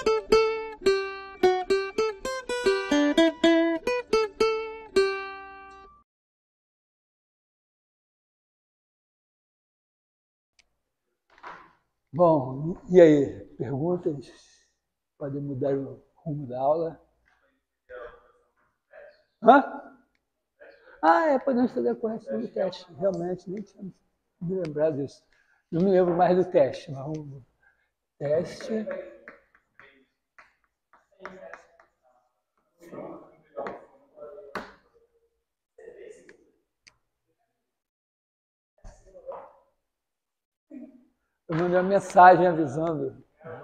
Bom, e aí? Perguntas? Podem mudar o rumo da aula? Hã? Podemos fazer a correção do teste. Realmente, nem tinha me lembrado disso. Não me lembro mais do teste, mas vamos. Teste. Eu mandei uma mensagem avisando.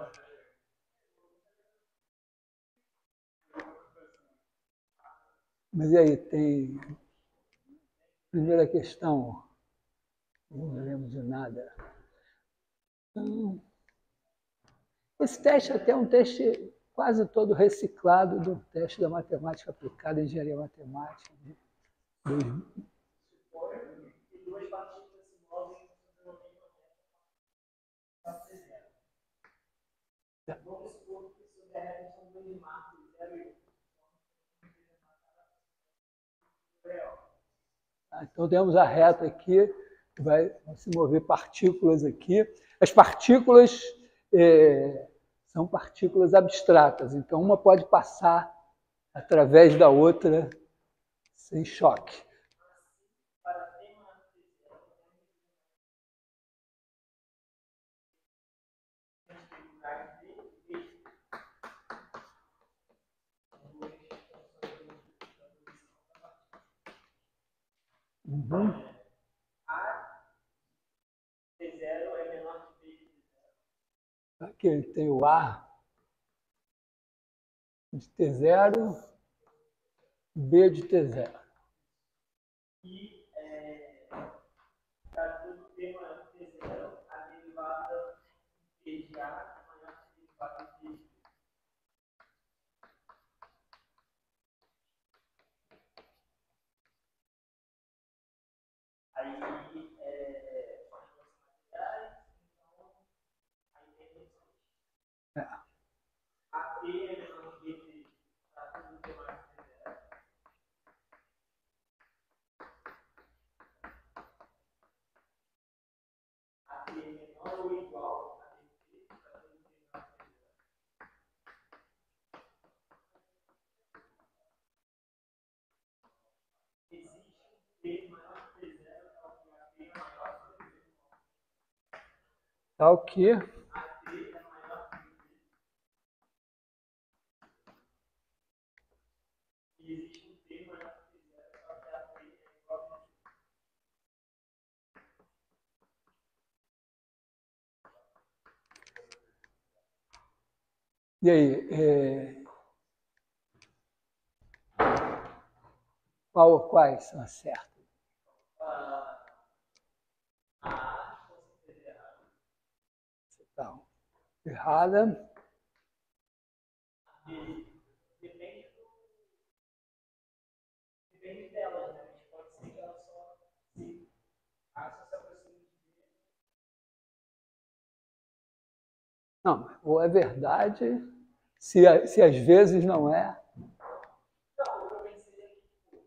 Mas e aí, tem. Primeira questão. Não me lembro de nada. Esse teste até é um teste quase todo reciclado do teste da matemática aplicada, engenharia matemática. Então temos a reta aqui, que vai se mover partículas aqui. As partículas são partículas abstratas, então uma pode passar através da outra sem choque. Uhum. Aqui tem o A de T0, B de T0. E para todo T maior que T0, a derivada P de A é maior que a derivada P de B. Aí, materiais, então, aí tem reduções. A P é menor que B para todo T maior que T0. A P é menor ou igual a B para todo T maior que T0. Existe um T maior que T0, tal que a P é maior que T0. Tal que A T é maior que B. E existe um T maior que T0, tal que a T é igual a B. E aí, quais são as certas? Então, errada. Depende dela, né? A gente pode ser que ela só se aproxime de B. Não, ou é verdade, se às vezes não é. Não, eu pensei aqui.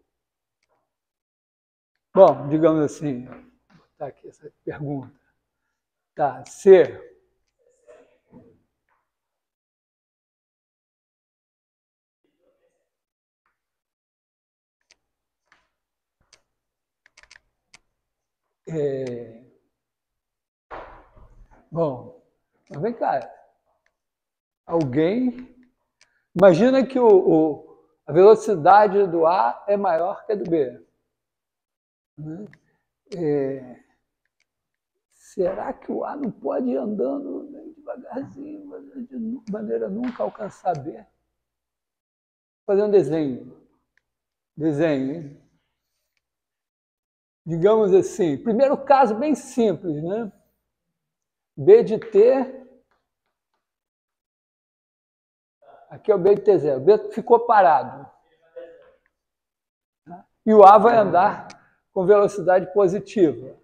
Bom, digamos assim, vou botar aqui essa pergunta. Tá, se bom, mas vem cá, alguém, imagina que a velocidade do A é maior que a do B. Né? Será que o A não pode ir andando bem devagarzinho, de maneira a nunca alcançar B? Vou fazer um desenho. Hein? Digamos assim, primeiro caso bem simples, né? B de T, aqui é o B de T0, o B ficou parado. E o A vai andar com velocidade positiva,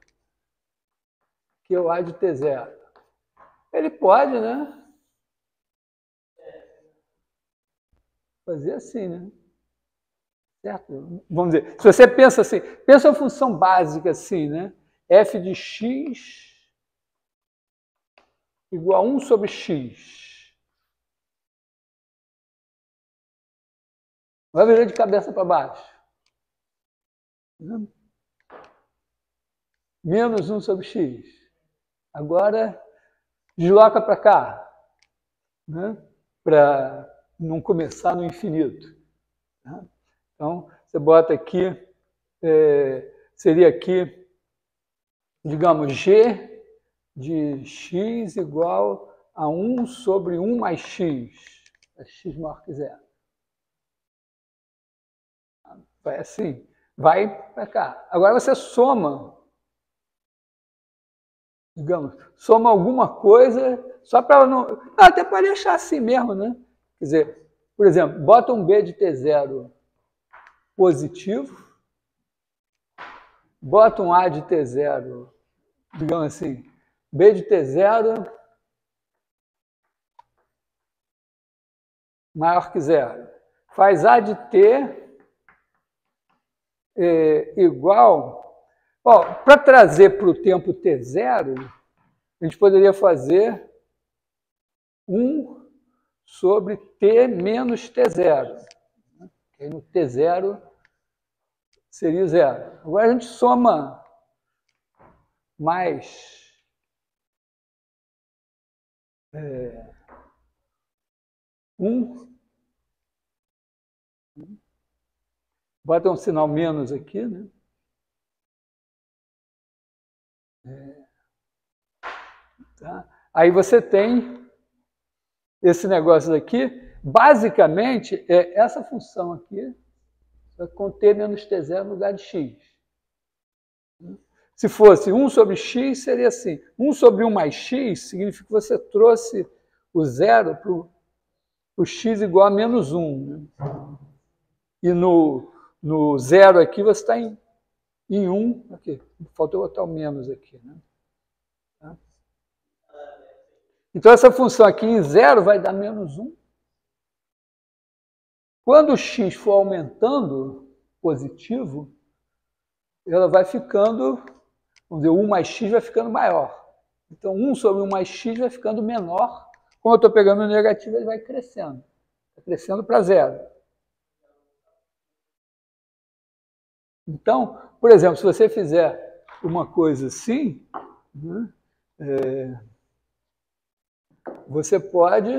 que é o A de T0. Ele pode, né? fazer assim, né? Certo? Vamos dizer, se você pensa assim, pensa uma função básica assim, né? F de x igual a 1 sobre x. Vai virar de cabeça para baixo. Menos 1 sobre x. Agora, desloca para cá, né? Para não começar no infinito. Né? Então, você bota aqui, seria aqui, digamos, g de x igual a 1 sobre 1 mais x. É x maior que zero. Vai assim, vai para cá. Agora você soma, digamos, soma alguma coisa, só para não... até pode deixar assim mesmo, né? Quer dizer, por exemplo, bota um b de t0 positivo, bota um a de t0, digamos assim, b de t0 maior que zero. Faz a de t igual... Para trazer para o tempo t0, a gente poderia fazer 1 sobre t menos t0. Aí no t0 seria zero. Agora a gente soma mais 1. Bota um sinal menos aqui, né? Tá? Aí você tem esse negócio daqui, basicamente é essa função aqui, com t menos t0 no lugar de x. Se fosse 1 sobre x, seria assim. 1 sobre 1 mais x significa que você trouxe o zero para o x igual a menos 1. Né? E no zero aqui você está em 1. Aqui, faltou botar o menos aqui. Né? Tá? Então essa função aqui em zero vai dar menos 1. Quando o x for aumentando positivo, ela vai ficando, vamos dizer, 1 mais x vai ficando maior. Então 1 sobre 1 mais x vai ficando menor. Como eu estou pegando o negativo, ele vai crescendo. Está crescendo para zero. Então, por exemplo, se você fizer uma coisa assim, né, você pode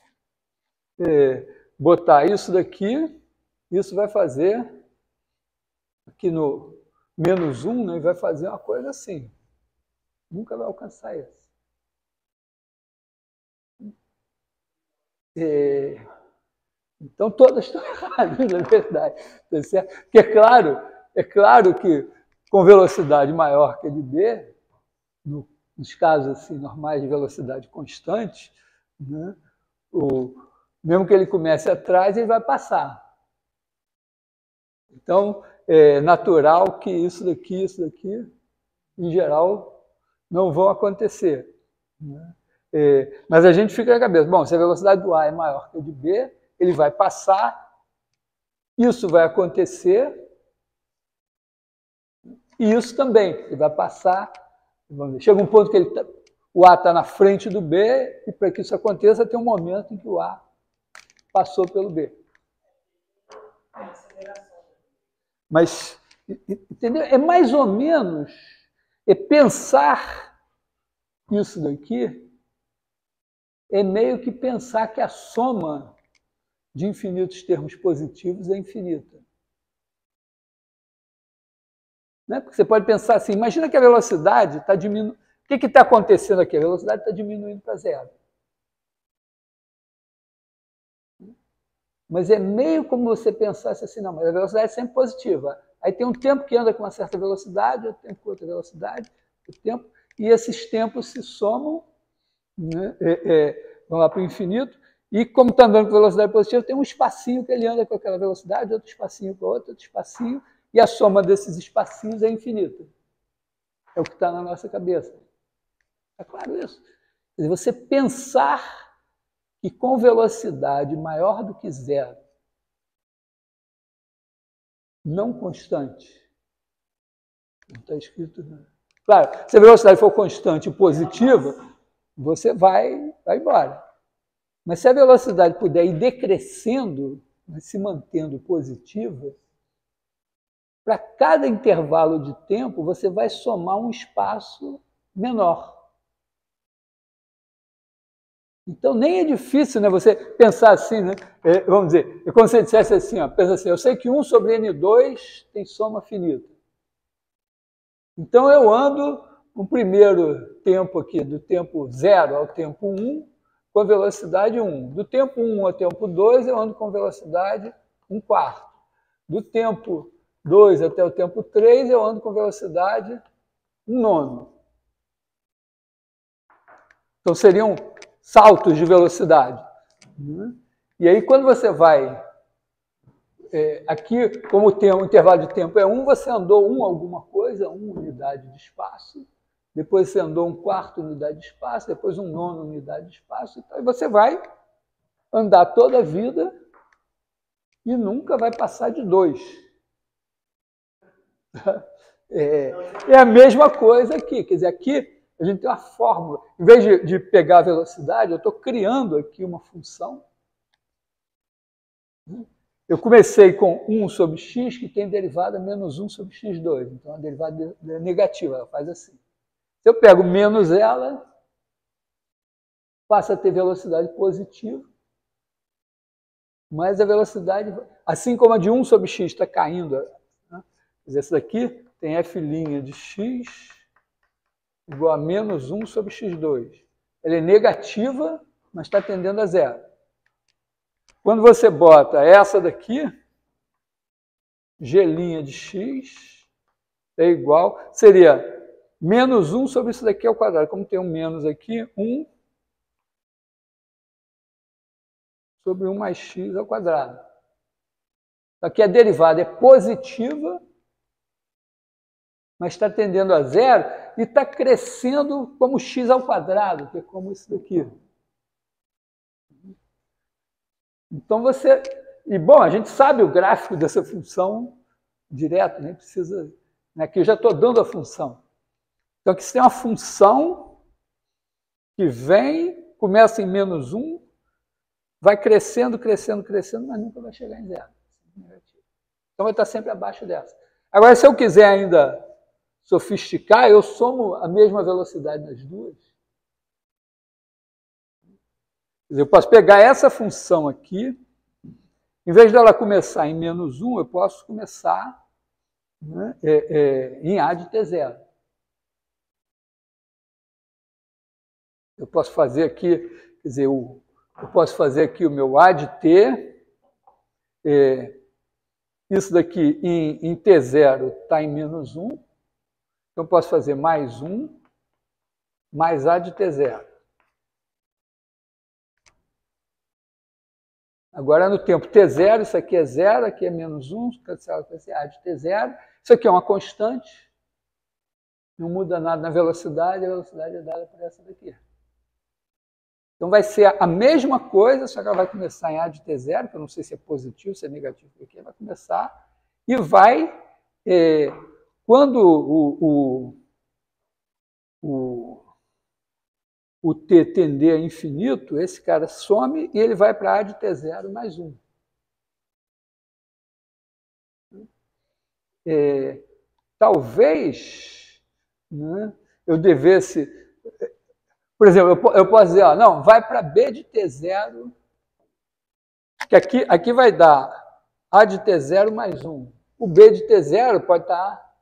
botar isso daqui, isso vai fazer, aqui no menos 1, né, vai fazer uma coisa assim. Nunca vai alcançar isso. Então, todas estão erradas, na verdade. Tá certo? Porque é claro que com velocidade maior que a de b, nos casos assim, normais de velocidade constante, né, mesmo que ele comece atrás, ele vai passar. Então, é natural que isso daqui, em geral, não vão acontecer. Né? Mas a gente fica na cabeça, bom, se a velocidade do A é maior que a de B, ele vai passar, isso vai acontecer, e isso também, ele vai passar, vamos ver, chega um ponto que o A está na frente do B, e para que isso aconteça, tem um momento em que o A passou pelo B. Mas, entendeu? É mais ou menos pensar isso daqui, é meio que pensar que a soma de infinitos termos positivos é infinita. Né? Porque você pode pensar assim, imagina que a velocidade está diminuindo. O que está acontecendo aqui? A velocidade está diminuindo para zero. Mas é meio como você pensasse assim, não, mas a velocidade é sempre positiva. Aí tem um tempo que anda com uma certa velocidade, outro tempo com outra velocidade, e esses tempos se somam, né, vão lá para o infinito, e como está andando com velocidade positiva, tem um espacinho que ele anda com aquela velocidade, outro espacinho com outro espacinho, e a soma desses espacinhos é infinita. É o que está na nossa cabeça. É claro isso. Quer dizer, você pensar que com velocidade maior do que zero, não constante. Não está escrito nada. Claro, se a velocidade for constante e positiva, você vai embora. Mas se a velocidade puder ir decrescendo, mas se mantendo positiva, para cada intervalo de tempo, você vai somar um espaço menor. Então, nem é difícil, né, você pensar assim, né? Vamos dizer, é como se você dissesse assim, ó, pensa assim, eu sei que 1 sobre N2 tem soma finita. Então, eu ando o primeiro tempo aqui, do tempo 0 ao tempo 1, com a velocidade 1. Do tempo 1 ao tempo 2, eu ando com velocidade 1/4. Do tempo 2 até o tempo 3, eu ando com velocidade 1/9. Então, seriam saltos de velocidade. E aí, quando você vai... aqui, como o intervalo de tempo é 1, você andou 1 alguma coisa, 1 unidade de espaço. Depois você andou 1/4 unidade de espaço, depois 1/9 unidade de espaço. Então, aí você vai andar toda a vida e nunca vai passar de 2. É a mesma coisa aqui. Quer dizer, aqui a gente tem uma fórmula. Em vez de pegar a velocidade, eu estou criando aqui uma função. Eu comecei com 1 sobre x, que tem derivada menos 1 sobre x2. Então, a derivada é negativa, ela faz assim. Se eu pego menos ela, passa a ter velocidade positiva, mas a velocidade, assim como a de 1 sobre x está caindo, né? Quer dizer, essa daqui tem f' de x igual a menos 1 sobre x2. Ela é negativa, mas está tendendo a zero. Quando você bota essa daqui, g' de x é igual, seria menos 1 sobre isso daqui ao quadrado. Como tem um menos aqui, 1 sobre 1 mais x ao quadrado. Aqui a derivada é positiva, mas está tendendo a zero e está crescendo como x ao quadrado, que é como isso daqui. Então você... E, bom, a gente sabe o gráfico dessa função direto, nem precisa... Aqui eu já estou dando a função. Então, aqui você tem uma função que vem, começa em menos 1, vai crescendo, crescendo, crescendo, mas nunca vai chegar em zero. Então, vai estar sempre abaixo dessa. Agora, se eu quiser ainda sofisticar, eu somo a mesma velocidade nas duas. Quer dizer, eu posso pegar essa função aqui, em vez dela começar em menos 1, eu posso começar, né, em A de T0. Eu posso fazer aqui, quer dizer, eu posso fazer aqui o meu A de T, isso daqui em T0 está em menos 1, então eu posso fazer mais 1, mais A de T0. Agora, no tempo T0, isso aqui é 0, aqui é menos 1, cancela com esse A de T0. Isso aqui é uma constante, não muda nada na velocidade, a velocidade é dada por essa daqui. Então, vai ser a mesma coisa, só que ela vai começar em A de T0, que eu não sei se é positivo, se é negativo, aqui vai começar, e vai, quando o T tender a infinito, esse cara some e ele vai para A de T0 mais 1. Talvez, né, eu devesse... Por exemplo, eu posso dizer, ó, não, vai para B de T0, que aqui vai dar A de T0 mais 1. O B de T0 pode estar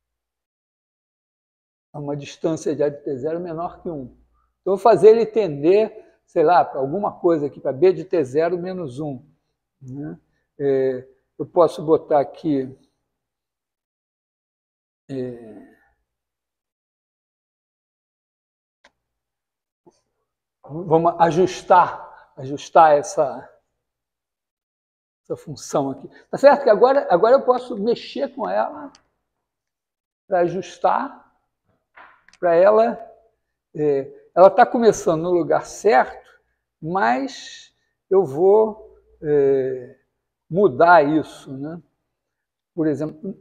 a uma distância de A de T0 menor que 1. Então, eu vou fazer ele tender, sei lá, para alguma coisa aqui, para B de T0 menos 1. Né? Eu posso botar aqui... Vamos ajustar essa função aqui. Tá certo que agora eu posso mexer com ela para ajustar, para ela... ela está começando no lugar certo, mas eu vou mudar isso, né? por exemplo,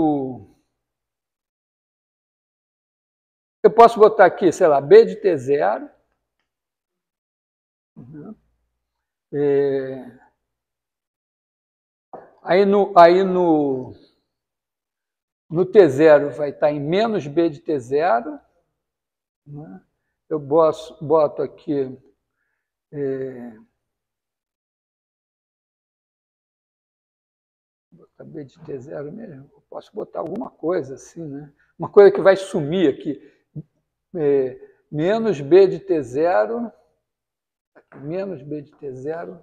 eu posso botar aqui, sei lá, B de T0. Aí no T0 vai estar em menos B de T0. Né? Eu boto aqui botar B de T0 mesmo. Eu posso botar alguma coisa assim, né? Uma coisa que vai sumir aqui. Menos B de T0, menos B de T0,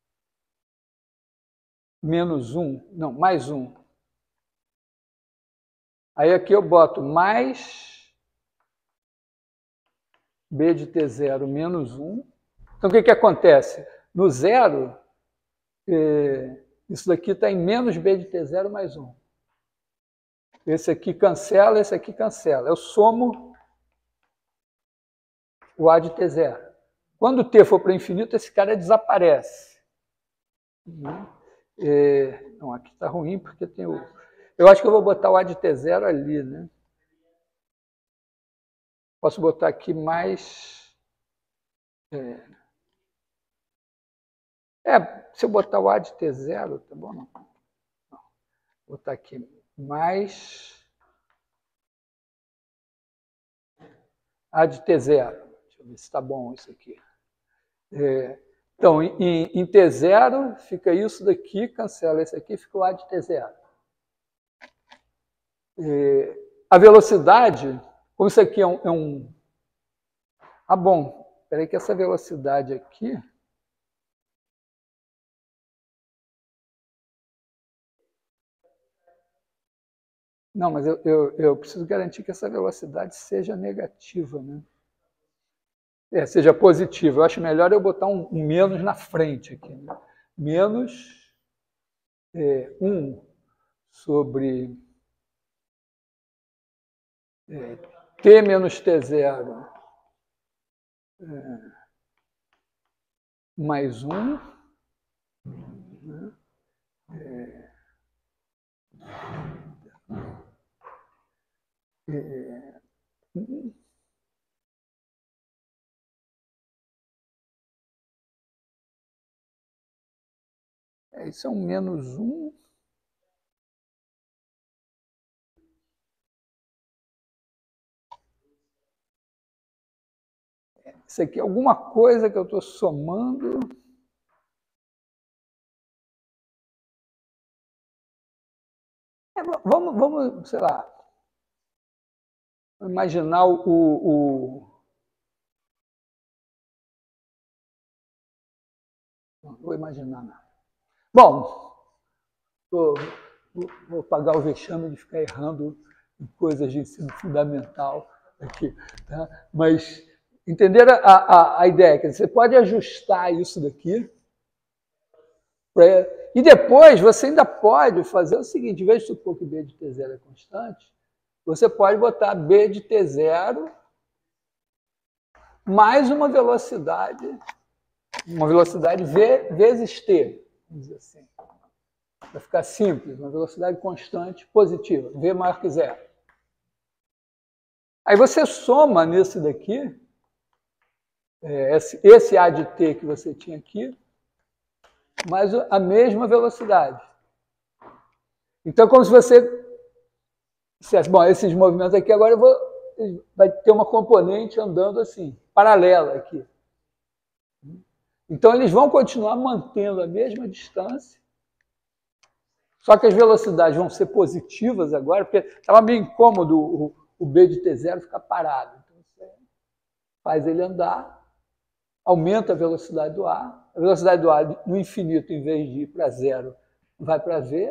menos 1, não, mais 1. Aí aqui eu boto mais B de T0 menos 1. Então, o que acontece? No 0, isso daqui está em menos B de T0 mais 1. Esse aqui cancela, esse aqui cancela. Eu somo o A de T0. Quando o T for para o infinito, esse cara desaparece. Não, aqui está ruim porque tem o... Eu acho que eu vou botar o A de T0 ali, né? Posso botar aqui mais... se eu botar o A de T0, tá bom? Não. Vou botar aqui mais A de T0. Deixa eu ver se está bom isso aqui. Então, em T0 fica isso daqui, cancela esse aqui, fica o A de T0. A velocidade, como isso aqui é um... Ah, bom, espera aí que essa velocidade aqui... Não, mas eu preciso garantir que essa velocidade seja negativa, né? Seja positiva. Eu acho melhor eu botar um menos na frente aqui. Né? Menos 1 sobre T menos T0 mais 1. Né? Isso é um menos 1. Isso aqui é alguma coisa que eu estou somando. Vamos, sei lá, imaginar Não vou imaginar nada. Bom, vou pagar o vexame de ficar errando em coisas de ensino fundamental aqui. Tá? Mas entenderam a ideia? Que você pode ajustar isso daqui. E depois você ainda pode fazer o seguinte, em vez de supor que B de T0 é constante, você pode botar B de T0 mais uma velocidade V vezes T, vamos dizer assim. Vai ficar simples, uma velocidade constante positiva, V maior que 0. Aí você soma nesse daqui, esse A de T que você tinha aqui, mais a mesma velocidade. Então, como se você dissesse, bom, esses movimentos aqui agora vai ter uma componente andando assim, paralela aqui. Então, eles vão continuar mantendo a mesma distância, só que as velocidades vão ser positivas agora, porque estava meio incômodo o B de T0 ficar parado. Então, você faz ele andar, aumenta a velocidade do A. A velocidade do A no infinito, em vez de ir para 0, vai para V.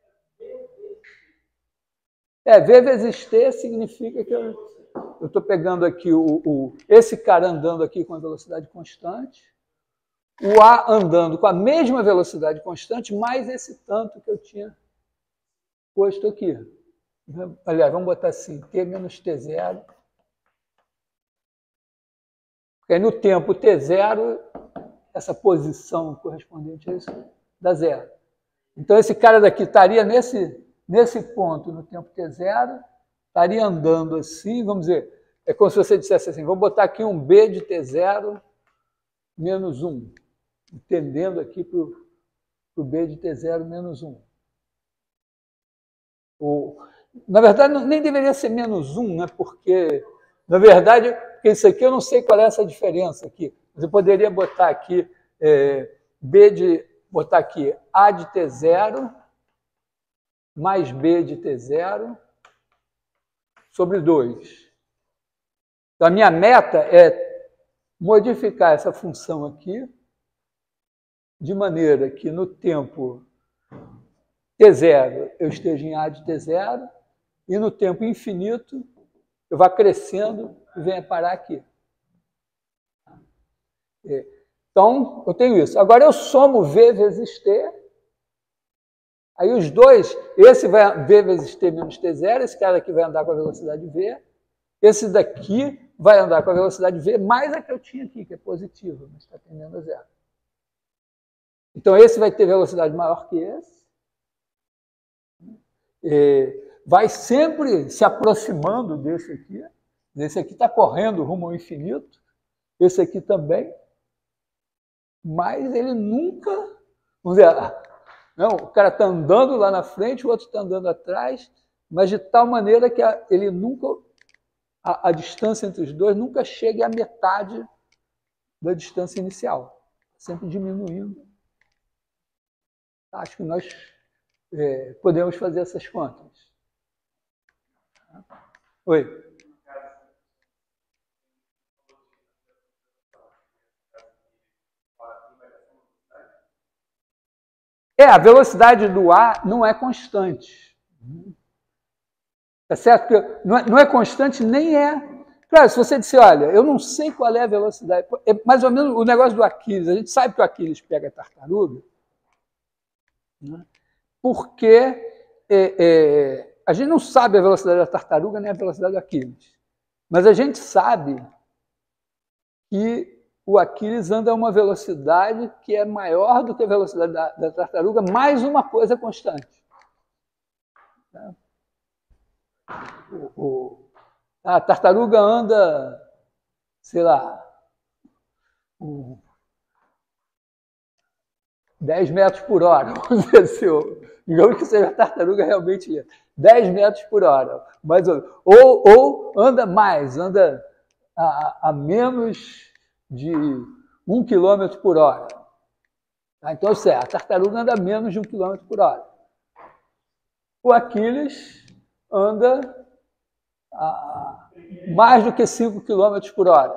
V vezes T significa que eu estou pegando aqui esse cara andando aqui com a velocidade constante, o A andando com a mesma velocidade constante, mais esse tanto que eu tinha posto aqui. Aliás, vamos botar assim, T menos T0. Porque aí no tempo T0, essa posição correspondente a isso dá 0. Então esse cara daqui estaria nesse nesse ponto, no tempo t0, estaria andando assim, vamos dizer, é como se você dissesse assim, vou botar aqui um b de t0 menos 1, tendendo aqui para o b de t0 menos 1. Na verdade, nem deveria ser menos 1, né? Porque, na verdade, isso aqui eu não sei qual é essa diferença aqui. Você poderia botar aqui botar aqui A de T0 mais B de T0 sobre 2. Então, a minha meta é modificar essa função aqui de maneira que no tempo T0 eu esteja em A de T0 e no tempo infinito eu vá crescendo e venha parar aqui. Então, eu tenho isso. Agora eu somo V vezes T. Aí os dois, esse vai V vezes T menos T0, esse cara aqui vai andar com a velocidade V, esse daqui vai andar com a velocidade V mais a que eu tinha aqui, que é positiva, mas está tendendo a 0. Então esse vai ter velocidade maior que esse. Vai sempre se aproximando desse aqui. Esse aqui está correndo rumo ao infinito. Esse aqui também. Mas ele nunca... Vamos dizer, não, o cara está andando lá na frente, o outro está andando atrás, mas de tal maneira que ele nunca... A distância entre os dois nunca chega à metade da distância inicial. Sempre diminuindo. Acho que nós podemos fazer essas contas. Oi. A velocidade do ar não é constante. Tá certo? Porque não é constante, nem é. Claro, se você disser, olha, eu não sei qual é a velocidade. É mais ou menos o negócio do Aquiles. A gente sabe que o Aquiles pega a tartaruga, né? Porque a gente não sabe a velocidade da tartaruga nem a velocidade do Aquiles. Mas a gente sabe que o Aquiles anda a uma velocidade que é maior do que a velocidade da tartaruga, mais uma coisa constante. A tartaruga anda, sei lá, 10 metros por hora. Vamos dizer assim, digamos que seja a tartaruga realmente lenta. 10 metros por hora. Mas, ou anda mais, anda a menos de 1 km por hora. Então, a tartaruga anda a menos de 1 km por hora. O Aquiles anda a mais do que 5 km por hora.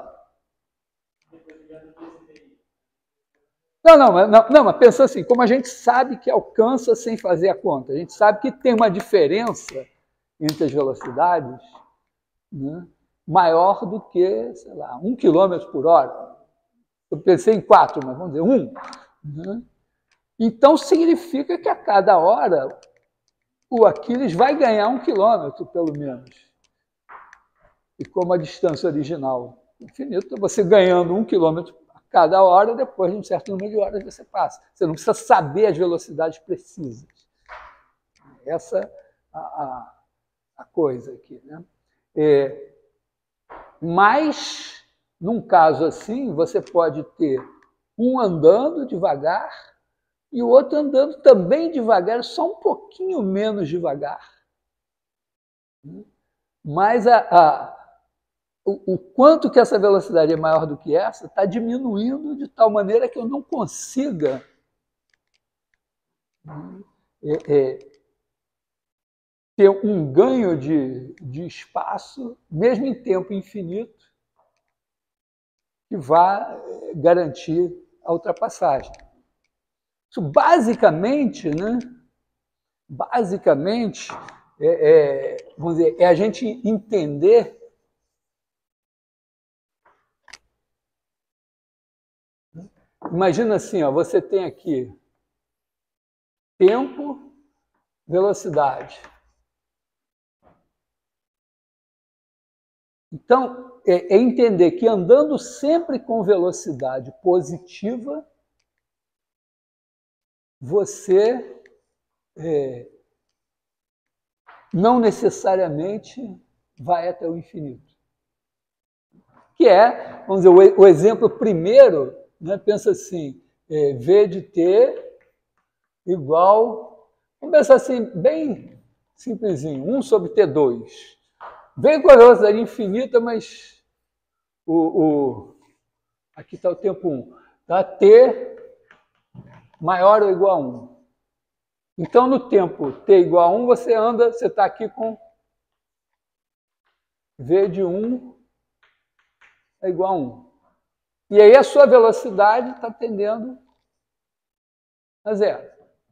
Não, mas pensa assim, como a gente sabe que alcança sem fazer a conta, a gente sabe que tem uma diferença entre as velocidades, né, maior do que, sei lá, 1 km por hora. Eu pensei em 4, mas vamos dizer 1. Né? Então, significa que a cada hora o Aquiles vai ganhar 1 km, pelo menos. E como a distância original infinita, você ganhando 1 km a cada hora, depois de um certo número de horas você passa. Você não precisa saber as velocidades precisas. Essa é a coisa aqui. Né? Mas, num caso assim, você pode ter um andando devagar e o outro andando também devagar, só um pouquinho menos devagar. Mas o quanto que essa velocidade é maior do que essa está diminuindo de tal maneira que eu não consiga ter um ganho de espaço, mesmo em tempo infinito, que vá garantir a ultrapassagem. Isso basicamente, né? Basicamente, vamos dizer, é a gente entender Imagina assim, ó, você tem aqui tempo, velocidade. Então, é entender que andando sempre com velocidade positiva, você não necessariamente vai até o infinito. Que é, vamos dizer, o exemplo primeiro, né, pensa assim, V de t igual, vamos pensar assim, bem simplesinho, 1 sobre T2. Vem com a velocidade infinita, mas aqui está o tempo 1. Tá? T maior ou igual a 1. Então, no tempo t igual a 1, você está aqui com V de 1 é igual a 1. E aí a sua velocidade está tendendo a zero.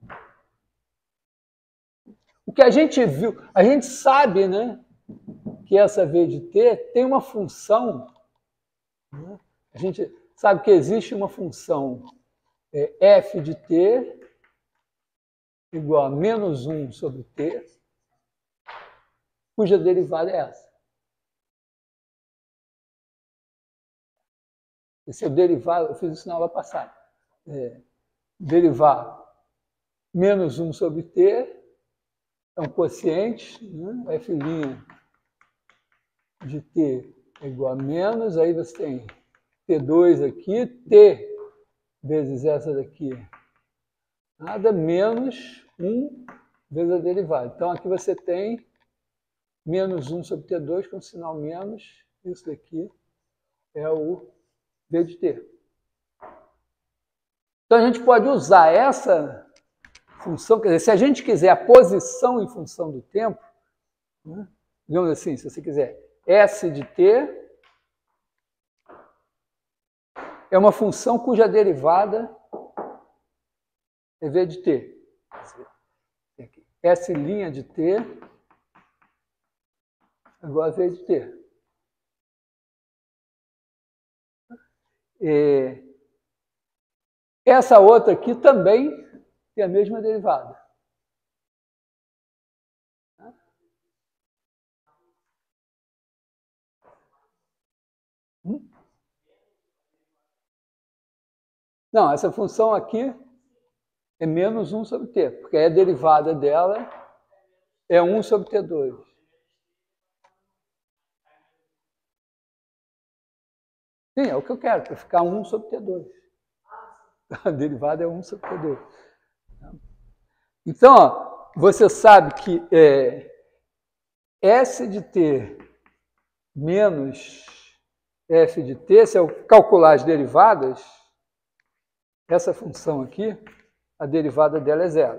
O que a gente viu, a gente sabe, né, que essa V de t tem uma função, né, a gente sabe que existe uma função f de t igual a menos 1 sobre t, cuja derivada é essa. Esse é o derivado, eu fiz isso na aula passada. Derivar menos 1 sobre t é um quociente, né? F' de t é igual a menos, aí você tem T2 aqui, t vezes essa daqui, nada menos 1 vezes a derivada. Então, aqui você tem menos 1 sobre T2 com sinal menos, isso daqui é o V de t. Então, a gente pode usar essa função, quer dizer, se a gente quiser a posição em função do tempo, né, digamos assim, se você quiser, S de t é uma função cuja derivada é V de t. S' de t igual a V de t. Essa outra aqui também tem a mesma derivada. Não, essa função aqui é menos 1 sobre t, porque a derivada dela é 1 sobre T2. Sim, é o que eu quero, para ficar 1 sobre T2. A derivada é 1 sobre T2. Então, ó, você sabe que S de t menos f de t, se eu calcular as derivadas, essa função aqui, a derivada dela é zero.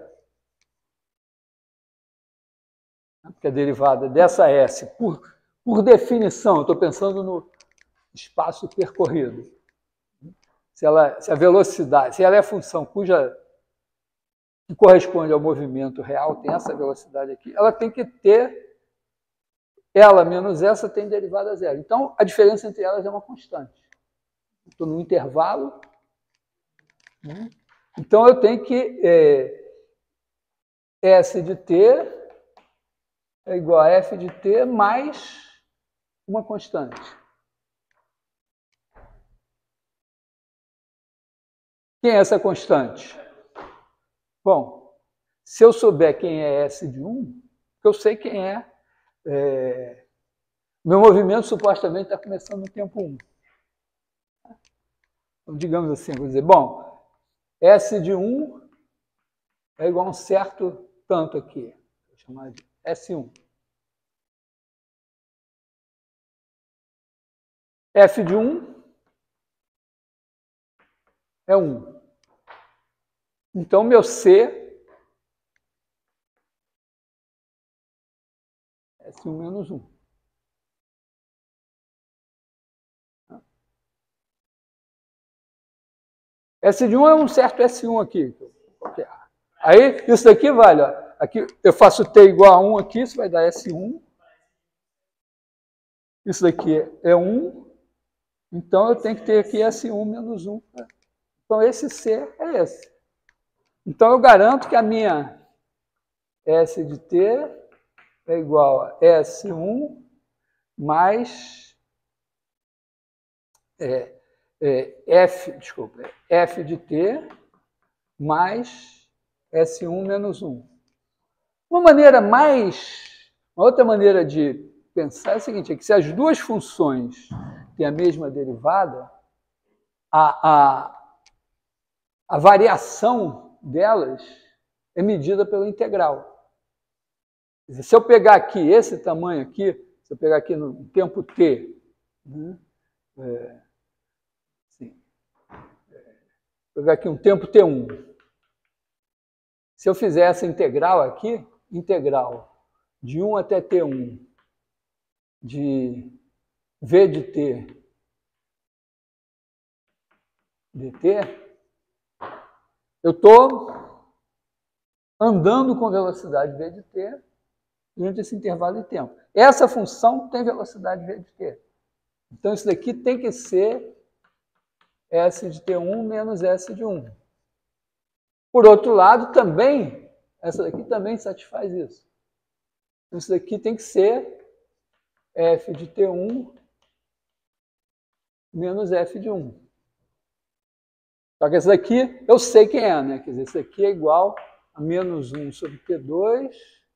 Porque a derivada dessa S, por definição, eu estou pensando no espaço percorrido. Se a velocidade, se ela é a função que corresponde ao movimento real, tem essa velocidade aqui, ela tem que ter, ela menos essa tem derivada zero. Então, a diferença entre elas é uma constante. Estou no intervalo, né? Então eu tenho que S de t é igual a f de t mais uma constante. Quem é essa constante? Bom, se eu souber quem é S de 1, eu sei quem é. Meu movimento supostamente está começando no tempo 1. Então, digamos assim, vou dizer, bom, S de 1 é igual a um certo tanto aqui. Vou chamar de S1. F de 1 é 1. Então, meu C é S1 menos 1. S de 1 é um certo S1 aqui. Aí, isso daqui vale. Ó. Aqui eu faço T igual a 1 aqui, isso vai dar S1. Isso daqui é 1. Então, eu tenho que ter aqui S1 menos 1. Então, esse C é esse. Então, eu garanto que a minha S de t é igual a S1 mais F de t mais S1 menos 1. Uma maneira mais Uma outra maneira de pensar é a seguinte, é que se as duas funções têm a mesma derivada, a variação delas é medida pela integral. Quer dizer, se eu pegar aqui esse tamanho aqui, se eu pegar aqui no tempo t, né, pegar aqui um tempo t1, se eu fizer essa integral aqui, integral de 1 até t1 de v de t dt, eu estou andando com velocidade v de t durante esse intervalo de tempo. Essa função tem velocidade v de t. Então, isso daqui tem que ser S de t1 menos S de 1. Por outro lado, também, essa daqui também satisfaz isso. Então, isso daqui tem que ser F de t1 menos F de 1. Só que essa daqui, eu sei quem é, né? Quer dizer, isso aqui é igual a menos 1 sobre t2,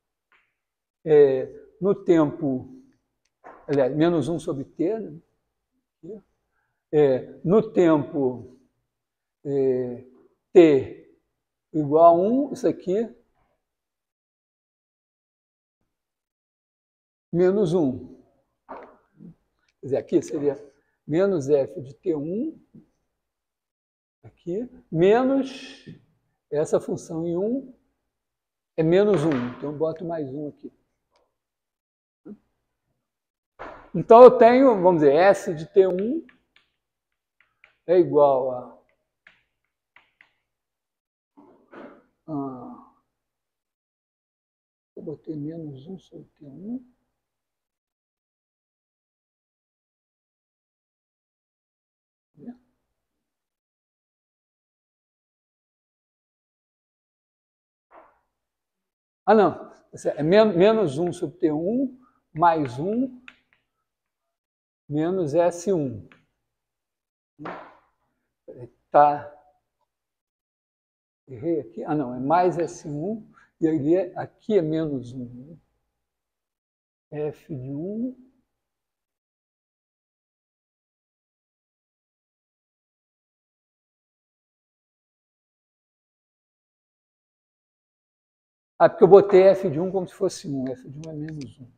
no tempo, aliás, menos 1 sobre t, né? No tempo t igual a 1, isso aqui, menos 1. Quer dizer, aqui seria menos f de t1, aqui, menos essa função em 1 é menos 1. Então, eu boto mais 1 aqui. Então, eu tenho, vamos dizer, S de t1 é igual a eu botei menos 1 sobre t1. Ah, não. É menos 1 sobre t1 mais 1 menos S1. Tá. Errei aqui. Ah, não. É mais S1. E aí, aqui é menos 1. F de 1. Ah, porque eu botei F de 1 como se fosse 1. F de 1 é menos 1.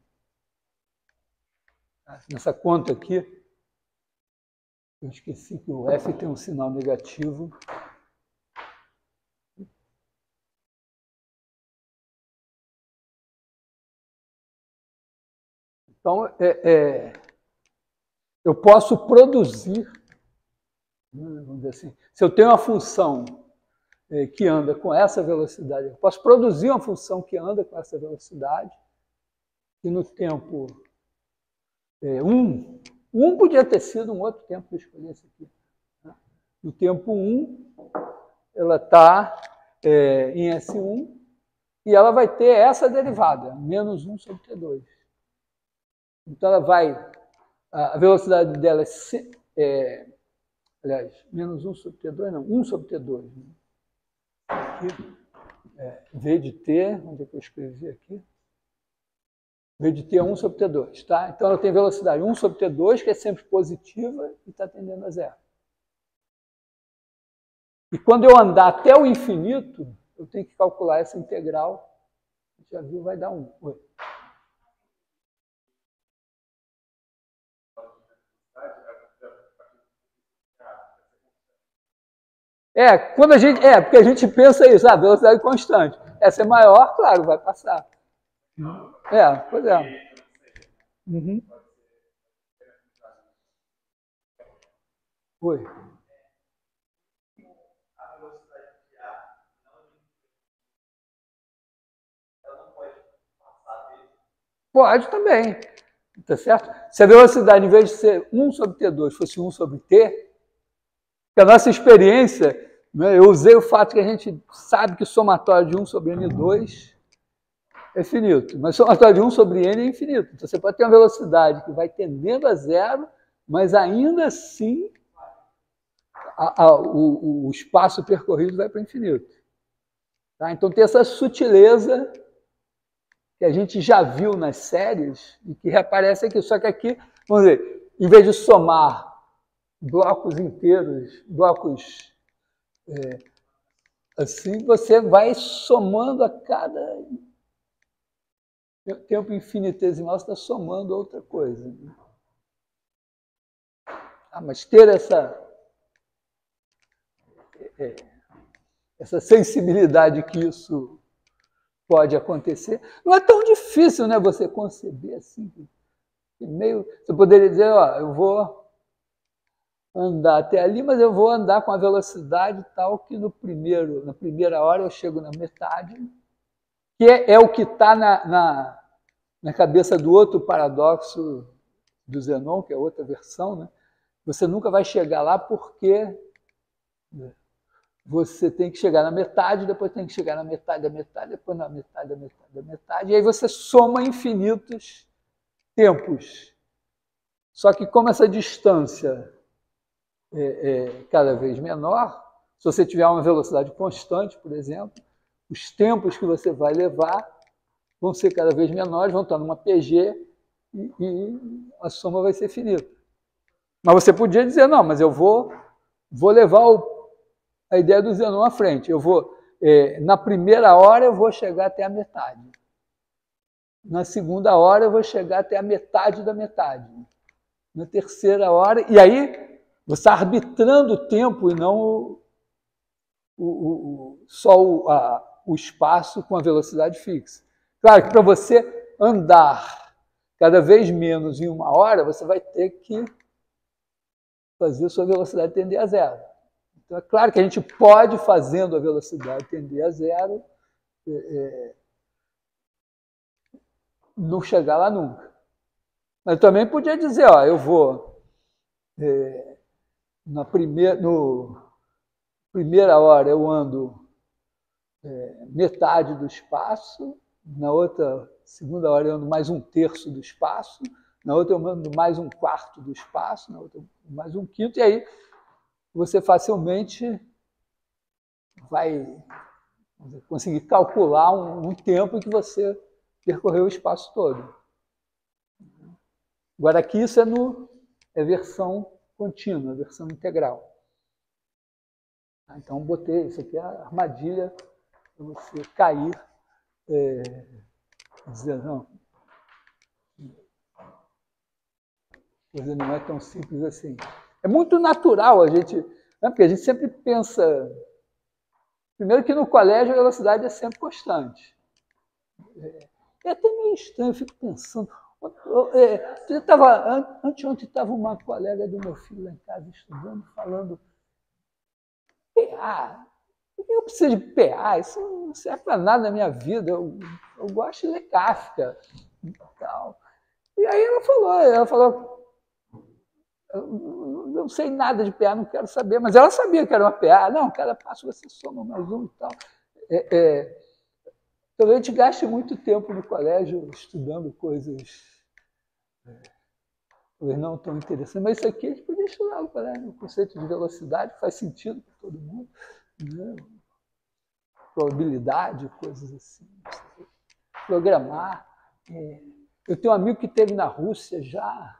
Nessa conta aqui, eu esqueci que o F tem um sinal negativo. Então, eu posso produzir, vamos dizer assim, se eu tenho uma função que anda com essa velocidade, eu posso produzir uma função que anda com essa velocidade, e no tempo 1 podia ter sido um outro tempo que eu escolhesse aqui. Né? No tempo 1, ela está em S1, e ela vai ter essa derivada, menos 1 sobre T2. Então, ela vai, a velocidade dela aliás, menos 1 sobre T2, não, 1 sobre T2. Né? Aqui, V de T, onde é que eu escrevi aqui? V de T é 1 sobre T2, tá? Então, ela tem velocidade 1 sobre T2, que é sempre positiva, e está tendendo a zero. E quando eu andar até o infinito, eu tenho que calcular essa integral. Já viu, vai dar 1. Oi. Quando a gente, porque a gente pensa isso, a velocidade constante. Essa é maior, claro, vai passar. Pois é. Uhum. Oi. A velocidade de A ela não pode passar dele. Pode também. Tá certo? Se a velocidade, em vez de ser 1 sobre T2, fosse 1 sobre T, que a nossa experiência, né, eu usei o fato que a gente sabe que o somatório de 1 sobre N2 é finito, mas o somatório de 1 sobre N é infinito. Então, você pode ter uma velocidade que vai tendendo a zero, mas ainda assim o espaço percorrido vai para o infinito. Tá? Então, tem essa sutileza que a gente já viu nas séries e que reaparece aqui. Só que aqui, vamos dizer, em vez de somar blocos inteiros, blocos assim, você vai somando a cada tempo infinitesimal, você está somando outra coisa. Mas ter essa sensibilidade que isso pode acontecer, não é tão difícil, né, você conceber assim. Meio, você poderia dizer, ó, eu vou andar até ali, mas eu vou andar com a velocidade tal que na primeira hora eu chego na metade, que é o que está na cabeça do outro paradoxo do Zenon, que é outra versão, né? Você nunca vai chegar lá porque você tem que chegar na metade, depois tem que chegar na metade da metade, depois na metade da metade da metade, e aí você soma infinitos tempos. Só que como essa distância é cada vez menor, se você tiver uma velocidade constante, por exemplo, os tempos que você vai levar vão ser cada vez menores, vão estar numa PG e a soma vai ser finita. Mas você podia dizer, não, mas eu vou levar a ideia do Zenon à frente. Eu vou, na primeira hora eu vou chegar até a metade. Na segunda hora eu vou chegar até a metade da metade. Na terceira hora, e aí você está arbitrando o tempo e não só o espaço com a velocidade fixa. Claro que para você andar cada vez menos em uma hora, você vai ter que fazer a sua velocidade tender a zero. Então, é claro que a gente pode, fazendo a velocidade tender a zero, não chegar lá nunca. Mas também podia dizer, ó, eu vou na primeira hora eu ando metade do espaço, na outra segunda hora eu ando mais um terço do espaço, na outra eu ando mais um quarto do espaço, na outra mais um quinto, e aí você facilmente vai conseguir calcular um tempo em que você percorreu o espaço todo. Agora aqui isso é versão contínua, versão integral. Então botei, isso aqui é a armadilha para você cair, dizer, não, a coisa não é tão simples assim. É muito natural a gente, né, porque a gente sempre pensa, primeiro que no colégio a velocidade é sempre constante. É até meio estranho, eu fico pensando. Anteontem estava uma colega do meu filho lá em casa estudando, falando PA. Por que eu preciso de PA? Isso não serve para nada na minha vida. Eu gosto de ler Kafka e tal. E aí ela falou, eu não sei nada de PA, não quero saber, mas ela sabia que era uma PA. Não, cada passo você soma mais um e tal. Talvez a gente gaste muito tempo no colégio estudando coisas talvez não tão interessantes, mas isso aqui a gente podia estudar no colégio. O conceito de velocidade faz sentido para todo mundo, né? Probabilidade, coisas assim. Programar. Eu tenho um amigo que esteve na Rússia já há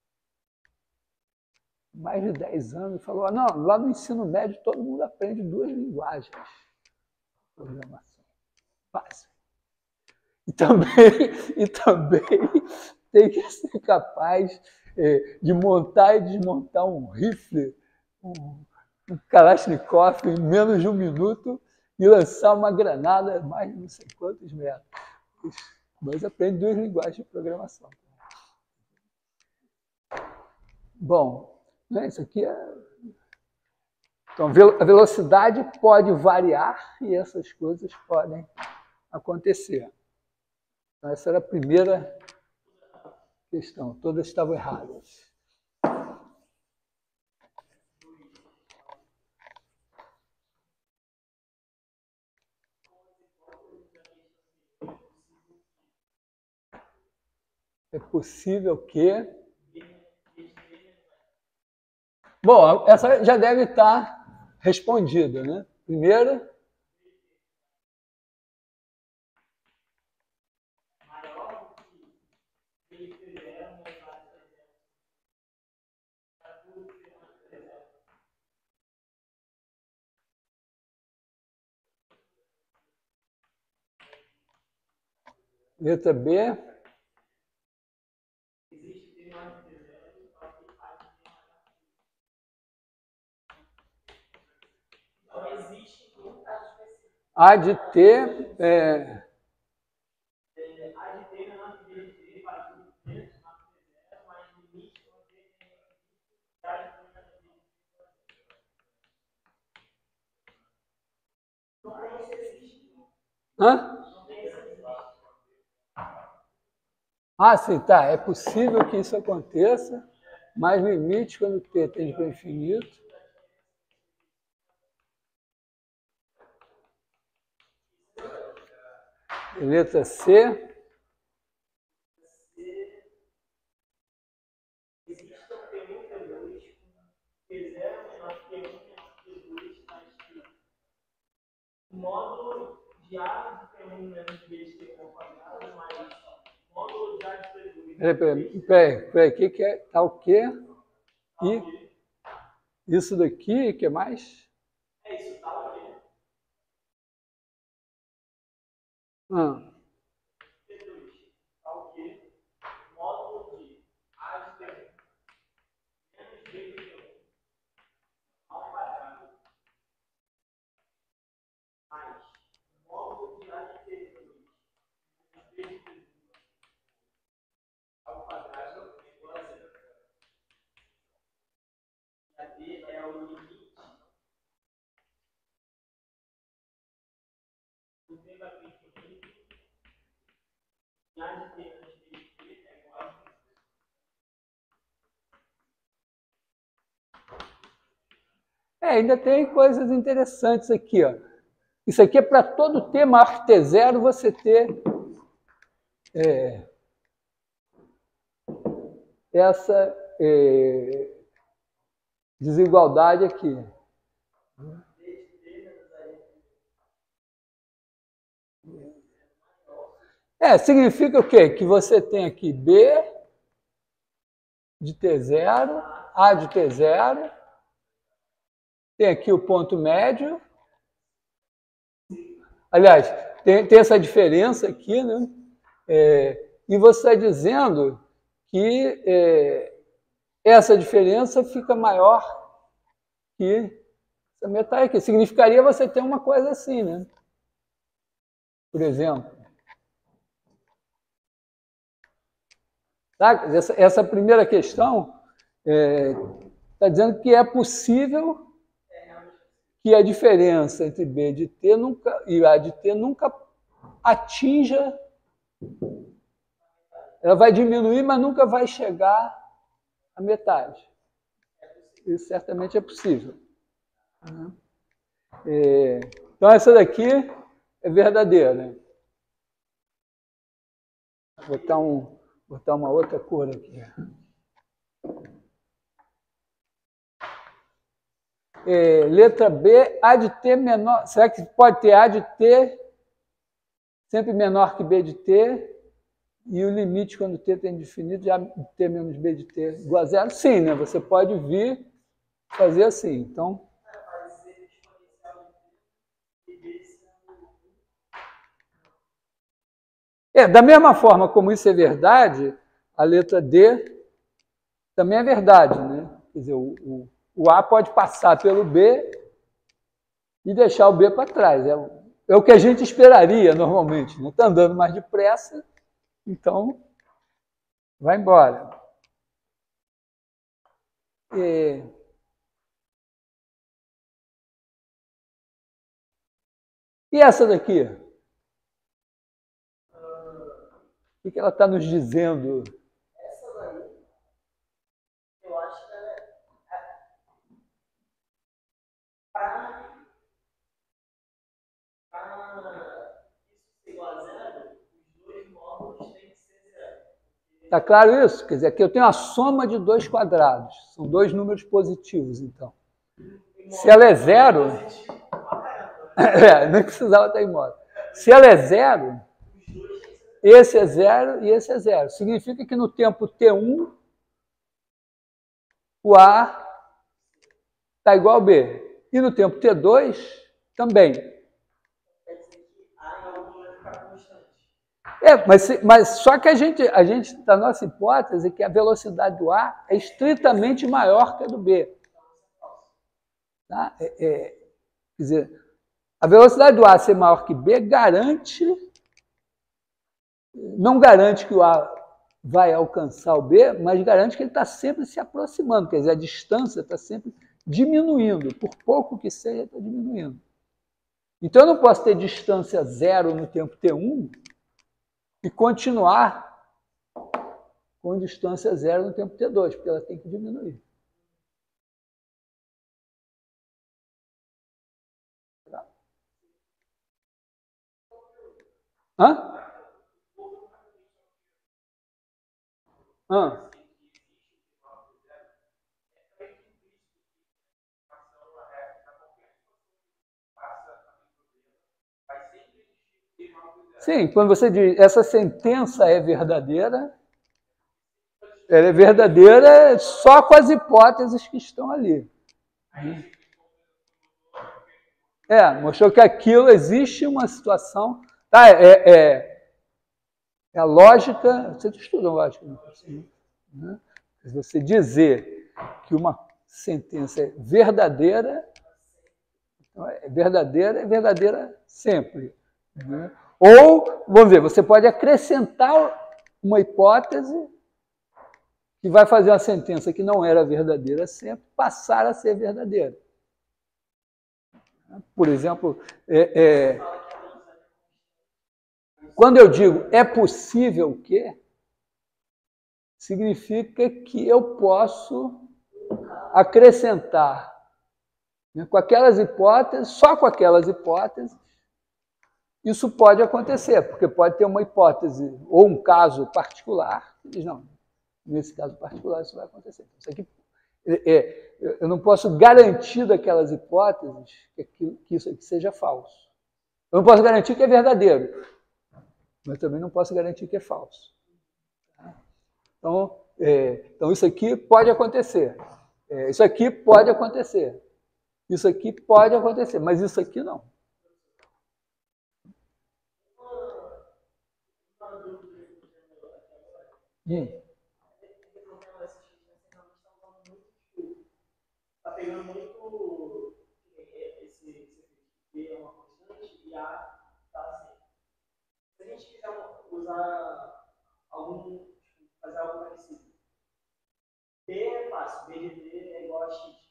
mais de 10 anos e falou, não, lá no ensino médio todo mundo aprende 2 linguagens de programação básica. E também tem que ser capaz de montar e desmontar um rifle, um Kalashnikov em menos de 1 minuto e lançar uma granada a mais de não sei quantos metros. Mas aprende 2 linguagens de programação. Bom, né, isso aqui é... Então, a velocidade pode variar e essas coisas podem acontecer. Então, essa era a primeira questão. Todas estavam erradas. É possível que... Bom, essa já deve estar respondida, né? Primeira... Letra B. A de T Hã? Ah, sim, tá. É possível que isso aconteça, mas limite quando T tende para o infinito. Letra C. O módulo de A de T1 menos B de T ao quadrado, mais o módulo de A de T2. Peraí, o que é? Tá o quê? E isso daqui, o que mais? É isso, tá o quê? T2, tá o quê? Módulo de A de T1 menos B de T1 ao quadrado, mais o módulo de A de T2 menos B de T2 ao quadrado é igual a zero. E a D é o limite do T vai para o infinito e A de T menos B de T é igual a zero. Ainda tem coisas interessantes aqui, ó. Isso aqui é para todo T maior que T0 você ter essa desigualdade aqui. Significa o quê? Que você tem aqui B de T0, A de T0, tem aqui o ponto médio. Aliás, tem essa diferença aqui, né? E você está dizendo que essa diferença fica maior que essa metade aqui. Significaria você ter uma coisa assim, né? Por exemplo. Tá? Essa primeira questão está dizendo que é possível que a diferença entre B de T e A de T nunca atinja. Ela vai diminuir, mas nunca vai chegar à metade. Isso certamente é possível. Então, essa daqui é verdadeira. Né? Vou botar uma outra cor aqui. Letra B, A de T menor. Será que pode ter A de T sempre menor que B de T? E o limite, quando T tem definido, já T menos B de T igual a zero? Sim, né? Você pode vir fazer assim. Então. Da mesma forma como isso é verdade, a letra D também é verdade, né? Quer dizer, o A pode passar pelo B e deixar o B para trás. É o que a gente esperaria normalmente. Não está andando mais depressa, então vai embora. E essa daqui? O que ela está nos dizendo? Essa daí, eu acho que ela para isso ser igual a zero, os dois módulos têm que ser zero. Está claro isso? Quer dizer, aqui eu tenho a soma de dois quadrados. São dois números positivos, então. Se ela é zero... nem precisava estar em modo. Se ela é zero, esse é zero e esse é zero. Significa que no tempo T1, o A está igual ao B. E no tempo T2, também. Quer dizer que A em algum momento fica constante. Mas só que a gente, a nossa hipótese é que a velocidade do A é estritamente maior que a do B. Tá? Quer dizer, a velocidade do A ser maior que B não garante que o A vai alcançar o B, mas garante que ele está sempre se aproximando, quer dizer, a distância está sempre diminuindo, por pouco que seja, está diminuindo. Então, eu não posso ter distância zero no tempo T1 e continuar com distância zero no tempo T2, porque ela tem que diminuir. Hã? Hã? Sim, quando você diz essa sentença é verdadeira, ela é verdadeira só com as hipóteses que estão ali. Mostrou que aquilo existe uma situação. Tá, é a lógica. Você estudou lógica, né? Se você dizer que uma sentença é verdadeira, então é verdadeira sempre. Né? Ou, vamos ver, você pode acrescentar uma hipótese que vai fazer uma sentença que não era verdadeira sempre passar a ser verdadeira. Por exemplo, quando eu digo é possível que, significa que eu posso acrescentar, né, com aquelas hipóteses, só com aquelas hipóteses, isso pode acontecer, porque pode ter uma hipótese ou um caso particular que diz, não, nesse caso particular isso vai acontecer. Isso aqui, eu não posso garantir daquelas hipóteses que isso aqui seja falso. Eu não posso garantir que é verdadeiro, mas também não posso garantir que é falso. Então isso aqui pode acontecer. Isso aqui pode acontecer. Isso aqui pode acontecer, mas isso aqui não. Está pegando muito esse B é uma constante e A está assim. Se a gente quiser usar fazer algo parecido, B é fácil, B de T é igual a X.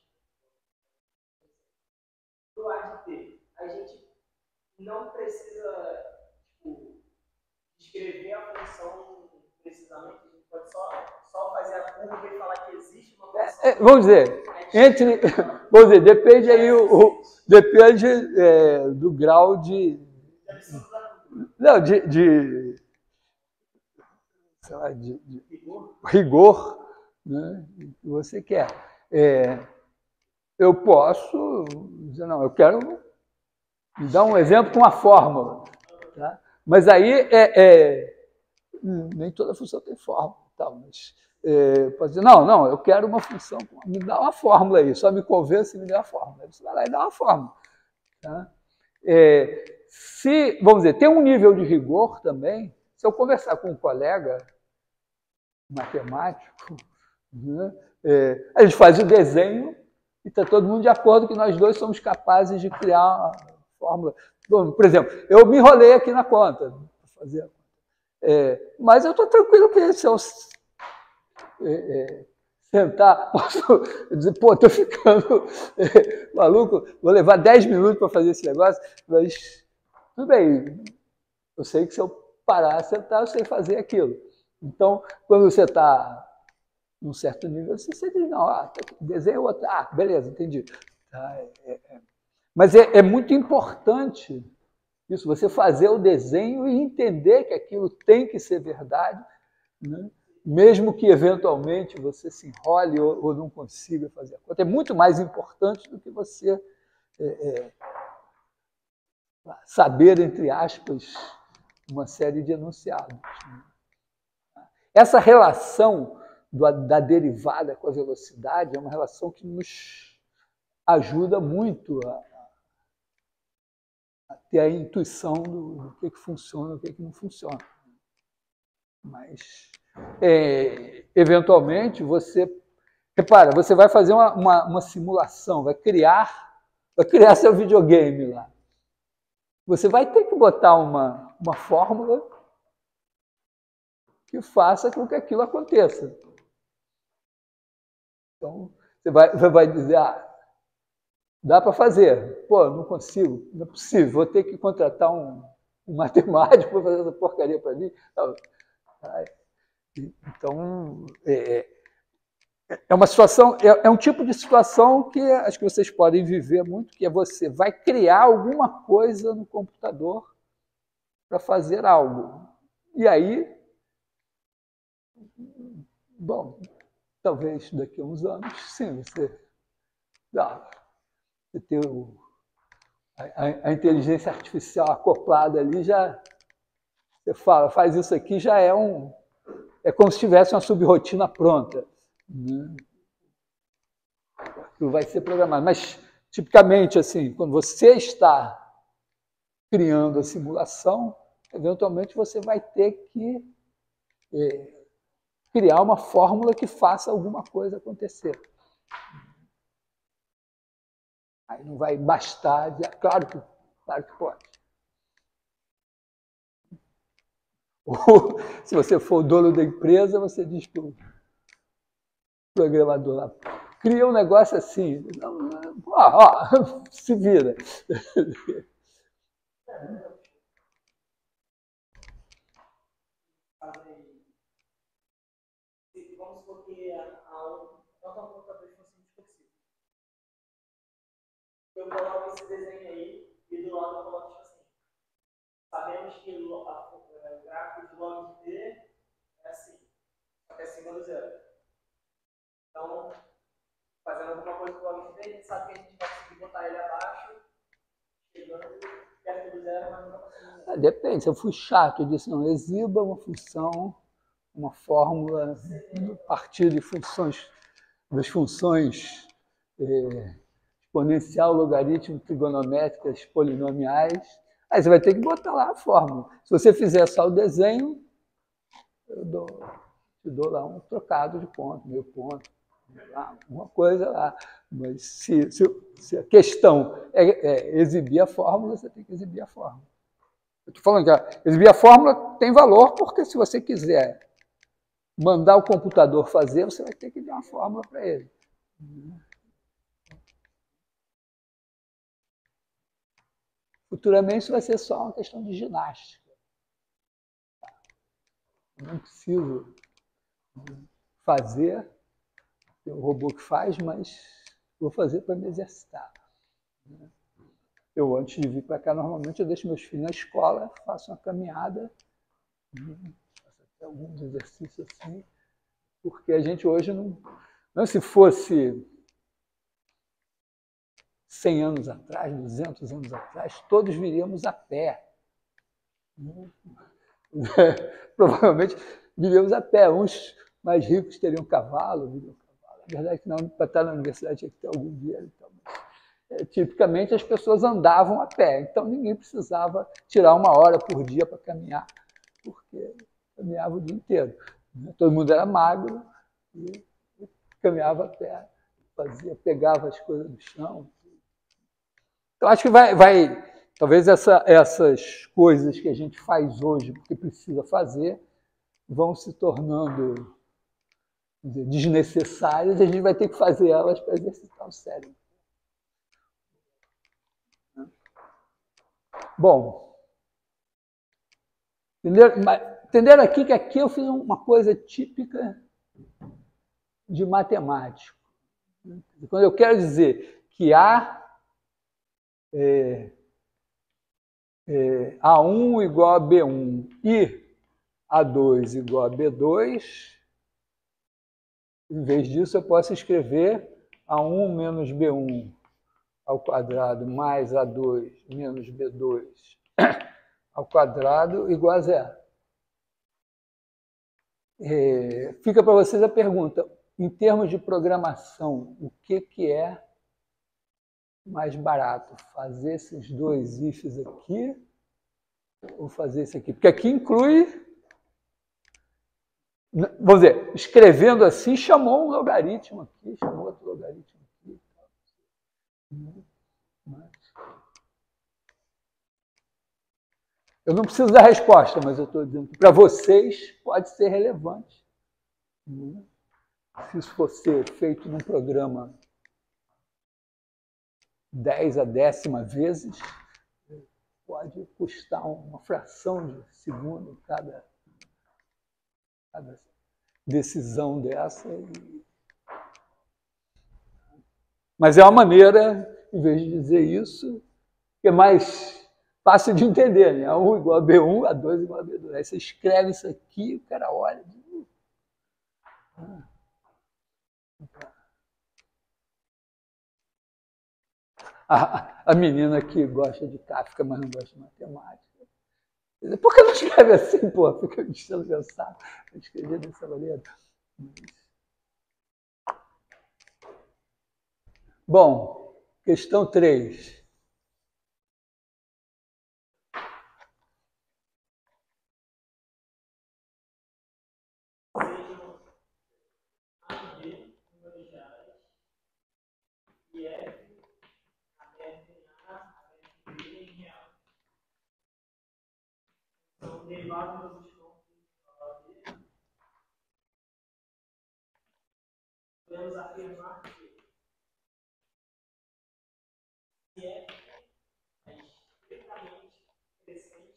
Do A de T, a gente não precisa descrever a função precisamente, a gente pode só fazer a curva e falar que existe uma função. Vamos dizer, depende aí depende do grau de sei lá, de rigor, né, que você quer. Eu posso dizer, não, eu quero dar um exemplo com uma fórmula. Tá? Mas aí nem toda função tem fórmula. Tá? Mas pode dizer, não, eu quero uma função, me dá uma fórmula aí, só me convença e me dá a fórmula. Aí você vai lá e dá uma fórmula. Tá? Vamos dizer, tem um nível de rigor também, se eu conversar com um colega matemático, né, a gente faz o desenho e está todo mundo de acordo que nós dois somos capazes de criar uma fórmula. Bom, por exemplo, eu me enrolei aqui na conta, mas eu estou tranquilo que se eu sentar, posso dizer, estou ficando maluco, vou levar 10 minutos para fazer esse negócio, mas tudo bem, eu sei que se eu parar, sentar, eu sei fazer aquilo. Então, quando você está num certo nível, você diz, não, desenho outro, beleza, entendi. Tá, mas é muito importante isso, você fazer o desenho e entender que aquilo tem que ser verdade, né? Mesmo que eventualmente você se enrole ou não consiga fazer a conta. É muito mais importante do que você saber, entre aspas, uma série de enunciados. Essa relação da derivada com a velocidade é uma relação que nos ajuda muito a ter a intuição do que funciona e o que não funciona. Mas, eventualmente, repara, você vai fazer uma simulação, vai criar seu videogame lá. Você vai ter que botar uma fórmula que faça com que aquilo aconteça. Então, você vai dizer, dá para fazer. Pô, não consigo, não é possível, vou ter que contratar um matemático para fazer essa porcaria para mim. Então, é uma situação, é um tipo de situação que acho que vocês podem viver muito, que é você vai criar alguma coisa no computador para fazer algo. E aí, bom, talvez daqui a uns anos, sim, você tem a inteligência artificial acoplada ali, já você faz isso aqui, já é como se tivesse uma subrotina pronta. Né? Aquilo vai ser programado. Mas, tipicamente, assim, quando você está criando a simulação, eventualmente você vai ter que criar uma fórmula que faça alguma coisa acontecer. Aí não vai bastar dizer, claro que pode. Ou, se você for o dono da empresa, você diz para o programador lá, cria um negócio assim. Se vira. Vamos supor que nota um computador de função discursiva. Eu coloco esse desenho aí e do lado eu coloco tipo assim. Sabemos que o gráfico de log de t é assim, só que é acima do zero. Então, fazendo alguma coisa com o log de t, a gente sabe que a gente vai conseguir botar ele abaixo, chegando perto do zero, mas não vai conseguir. Depende, se eu fui chato, eu disse, não, exiba uma função, uma fórmula a partir de das funções exponencial, logaritmo, trigonométricas, polinomiais. Aí você vai ter que botar lá a fórmula. Se você fizer só o desenho, eu te dou lá um trocado de ponto, meio ponto, uma coisa lá. Mas se a questão é exibir a fórmula, você tem que exibir a fórmula. Eu estou falando que exibir a fórmula tem valor, porque se você quiser mandar o computador fazer, você vai ter que dar uma fórmula para ele. Futuramente isso vai ser só uma questão de ginástica. Não preciso fazer, tem um robô que faz, mas vou fazer para me exercitar. Eu, antes de vir para cá, normalmente eu deixo meus filhos na escola, faço uma caminhada, faço até alguns exercícios assim, porque a gente hoje não se fosse 100 anos atrás, 200 anos atrás, todos viríamos a pé. Provavelmente viríamos a pé. Uns mais ricos teriam cavalo. A verdade é que não, para estar na universidade tinha que ter algum dinheiro. Então, tipicamente as pessoas andavam a pé, então ninguém precisava tirar 1 hora por dia para caminhar, porque caminhava o dia inteiro. Todo mundo era magro e caminhava a pé, pegava as coisas do chão. Então, acho que talvez essas coisas que a gente faz hoje, porque precisa fazer, vão se tornando desnecessárias, e a gente vai ter que fazer elas para exercitar o cérebro. Bom, entenderam aqui que aqui eu fiz uma coisa típica de matemático. Quando eu quero dizer que A1 igual a B1 e A2 igual a B2, em vez disso eu posso escrever A1 menos B1 ao quadrado mais A2 menos B2 ao quadrado igual a zero. Fica para vocês a pergunta, em termos de programação, o que é mais barato? Fazer esses dois ifs aqui ou fazer esse aqui? Porque aqui inclui vamos dizer, escrevendo assim, chamou um logaritmo aqui, chamou outro logaritmo aqui. Eu não preciso da resposta, mas eu estou dizendo que para vocês pode ser relevante. Se isso fosse feito num programa 10 a 10ª vezes, pode custar uma fração de segundo cada decisão dessa. Mas é uma maneira, em vez de dizer isso, que é mais fácil de entender, né? A1 igual a B1, A2 igual a B2. Aí você escreve isso aqui, o cara olha. A menina que gosta de Kafka, mas não gosta de matemática. Por que não escreve assim, pô? Fica me enchendo meu saco. Eu escrevi dessa maneira. Bom, questão 3. São derivados dos campos. Podemos afirmar que se é estritamente crescente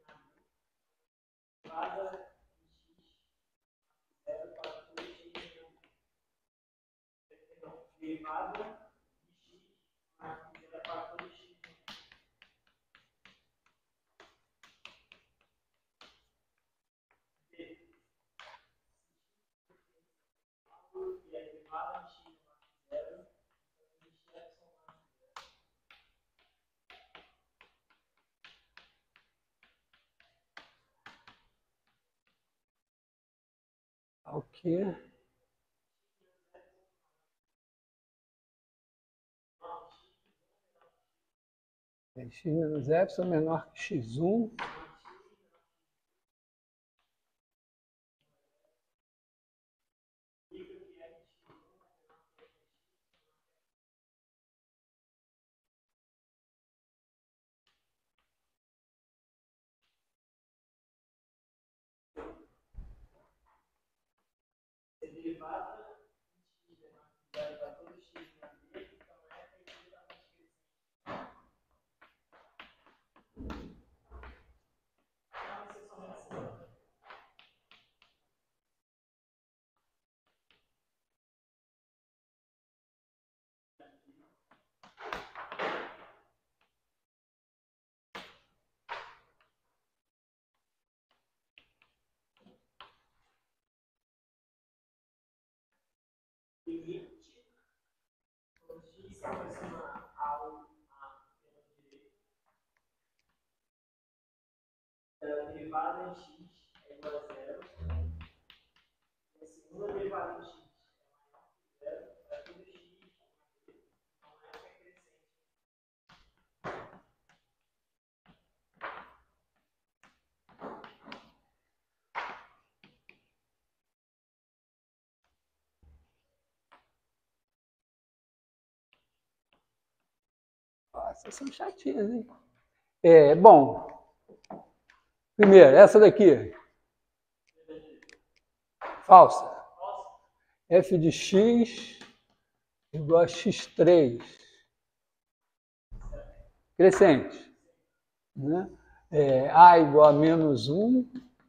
derivada de x zero para todo x derivada de x mais zero para todo x. E a derivada de x mais zero de x mais zero. O quê? X menos epsilon menor que x1. Derivada de x mais zero para todo x mais b, então é estritamente crescente. É uma exceção dessa. Limite, quando x se aproxima ao pelo direito, a derivada em x é igual a zero, e a segunda derivada em x é maior que zero, para todo x, então essa é crescente. Nossa, são chatinhas, hein? Bom, primeiro, essa daqui. Falsa. F de x igual a x3. Crescente. Né? A igual a menos 1,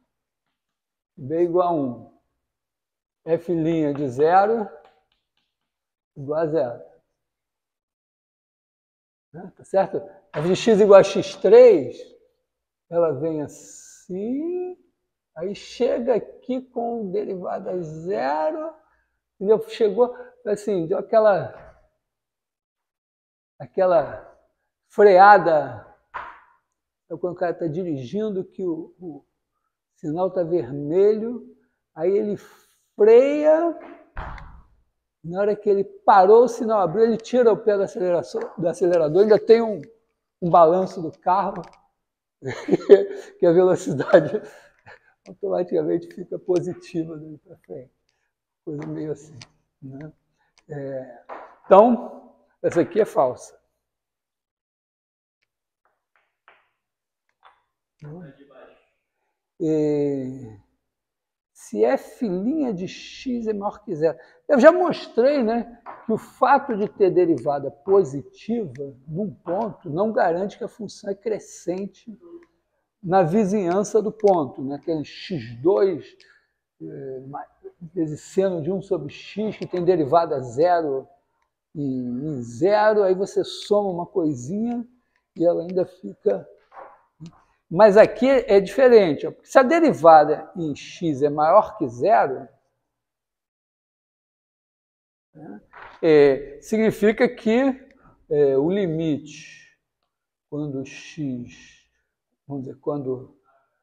B igual a 1. F' de 0 igual a 0. Tá certo? F de x igual a x3, ela vem assim, aí chega aqui com derivada zero, entendeu? Chegou assim, deu aquela freada, quando o cara está dirigindo que o sinal está vermelho, aí ele freia. Na hora que ele parou, o sinal abriu, ele tira o pé do acelerador, ainda tem um balanço do carro, que a velocidade automaticamente fica positiva daí para frente. Coisa meio assim. Né? Então, essa aqui é falsa. Se f' de x é maior que zero. Eu já mostrei, né, que o fato de ter derivada positiva num ponto não garante que a função é crescente na vizinhança do ponto. Né? Aquele x2 vezes seno de 1 sobre x, que tem derivada zero em zero, aí você soma uma coisinha e ela ainda fica... Mas aqui é diferente. Ó. Se a derivada em x é maior que zero, né, significa que o limite, quando x, vamos dizer, quando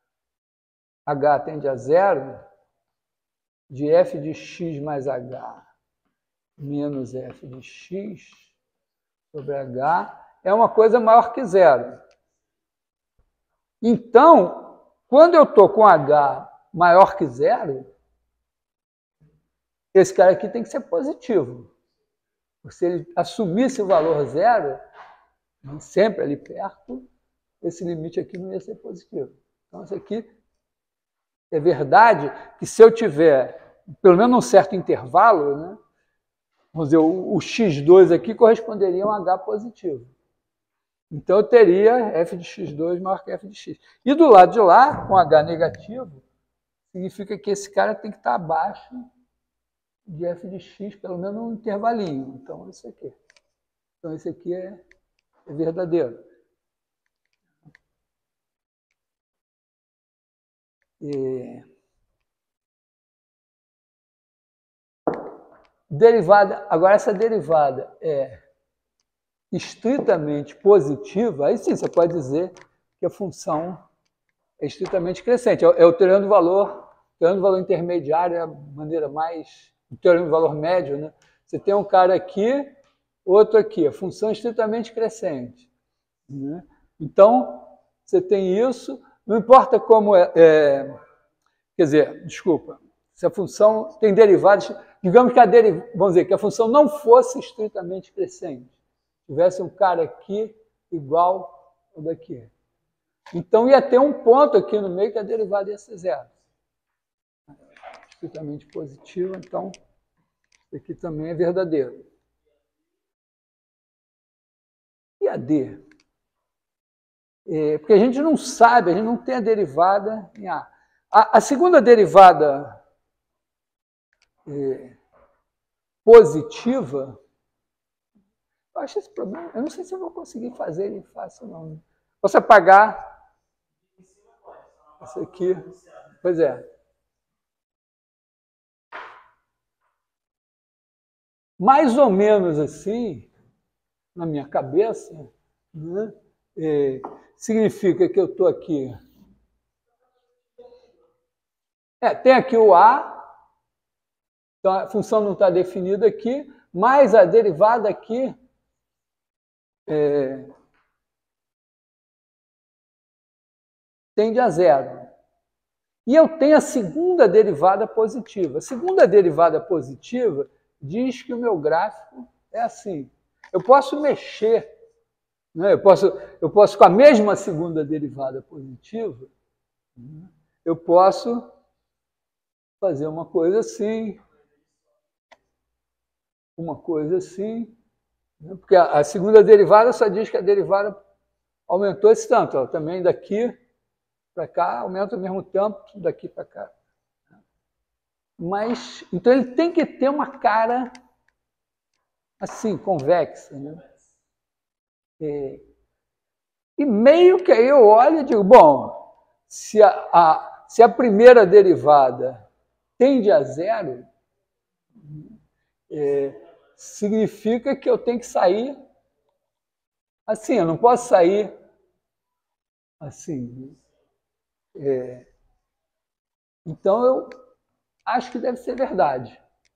h tende a zero, de f de x mais h menos f de x sobre h é uma coisa maior que zero. Então, quando eu estou com h maior que zero, esse cara aqui tem que ser positivo. Se ele assumisse o valor zero, sempre ali perto, esse limite aqui não ia ser positivo. Então, isso aqui é verdade que se eu tiver, pelo menos um certo intervalo, né, vamos dizer, o x2 aqui corresponderia a um h positivo. Então, eu teria f de x2 maior que f de x. E do lado de lá, com h negativo, significa que esse cara tem que estar abaixo de f de x, pelo menos um intervalinho. Então, isso aqui. Então, esse aqui é verdadeiro. Derivada, agora essa derivada é estritamente positiva, aí sim você pode dizer que a função é estritamente crescente. É o teorema do valor intermediário, é a maneira mais... O teorema do valor médio, né? Você tem um cara aqui, outro aqui, a função é estritamente crescente. Né? Então, você tem isso, não importa como quer dizer, desculpa, se a função tem derivadas, digamos que vamos dizer que a função não fosse estritamente crescente, tivesse um cara aqui igual ao daqui. Então ia ter um ponto aqui no meio que a derivada ia ser zero. Estritamente positivo, então isso aqui também é verdadeiro. E a D? Porque a gente não sabe, a gente não tem a derivada em A. A segunda derivada positiva, eu acho esse problema, eu não sei se eu vou conseguir fazer ele fácil, não. Posso apagar isso aqui? Pois é. Mais ou menos assim, na minha cabeça, né, significa que eu estou aqui. Tem aqui o A, então a função não está definida aqui, mas a derivada aqui tende a zero. E eu tenho a segunda derivada positiva. A segunda derivada positiva diz que o meu gráfico é assim. Eu posso mexer, né? Eu posso com a mesma segunda derivada positiva, né? Eu posso fazer uma coisa assim, né? Porque a segunda derivada só diz que a derivada aumentou esse tanto. Ó, também daqui para cá aumenta ao mesmo tempo daqui para cá. Mas, então ele tem que ter uma cara assim, convexa, né? E meio que aí eu olho e digo, bom, se a primeira derivada tende a zero, significa que eu tenho que sair assim, eu não posso sair assim. Então eu acho que deve ser verdade.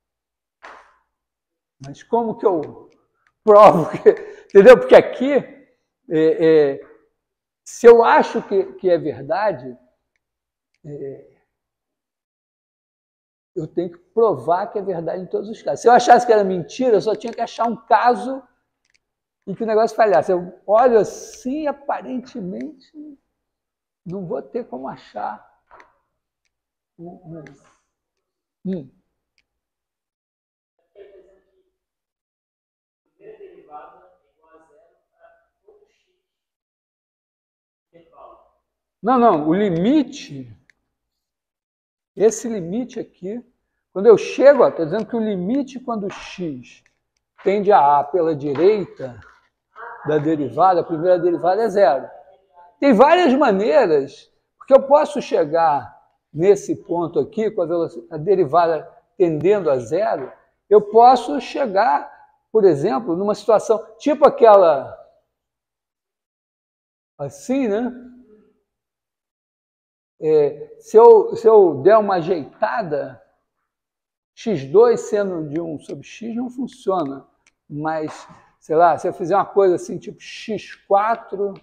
Mas como que eu provo que... Entendeu? Porque aqui, se eu acho que é verdade, eu tenho que provar que é verdade em todos os casos. Se eu achasse que era mentira, eu só tinha que achar um caso em que o negócio falhasse. Eu olho assim, aparentemente, não vou ter como achar. Não, o limite, esse limite aqui, quando eu chego, estou dizendo que o limite quando x tende a pela direita da derivada, a primeira derivada é zero. Tem várias maneiras, porque eu posso chegar nesse ponto aqui, com a derivada tendendo a zero, eu posso chegar, por exemplo, numa situação tipo aquela assim, né? Se eu der uma ajeitada, x2 sendo de 1 sobre x não funciona, mas, sei lá, se eu fizer uma coisa assim, tipo x4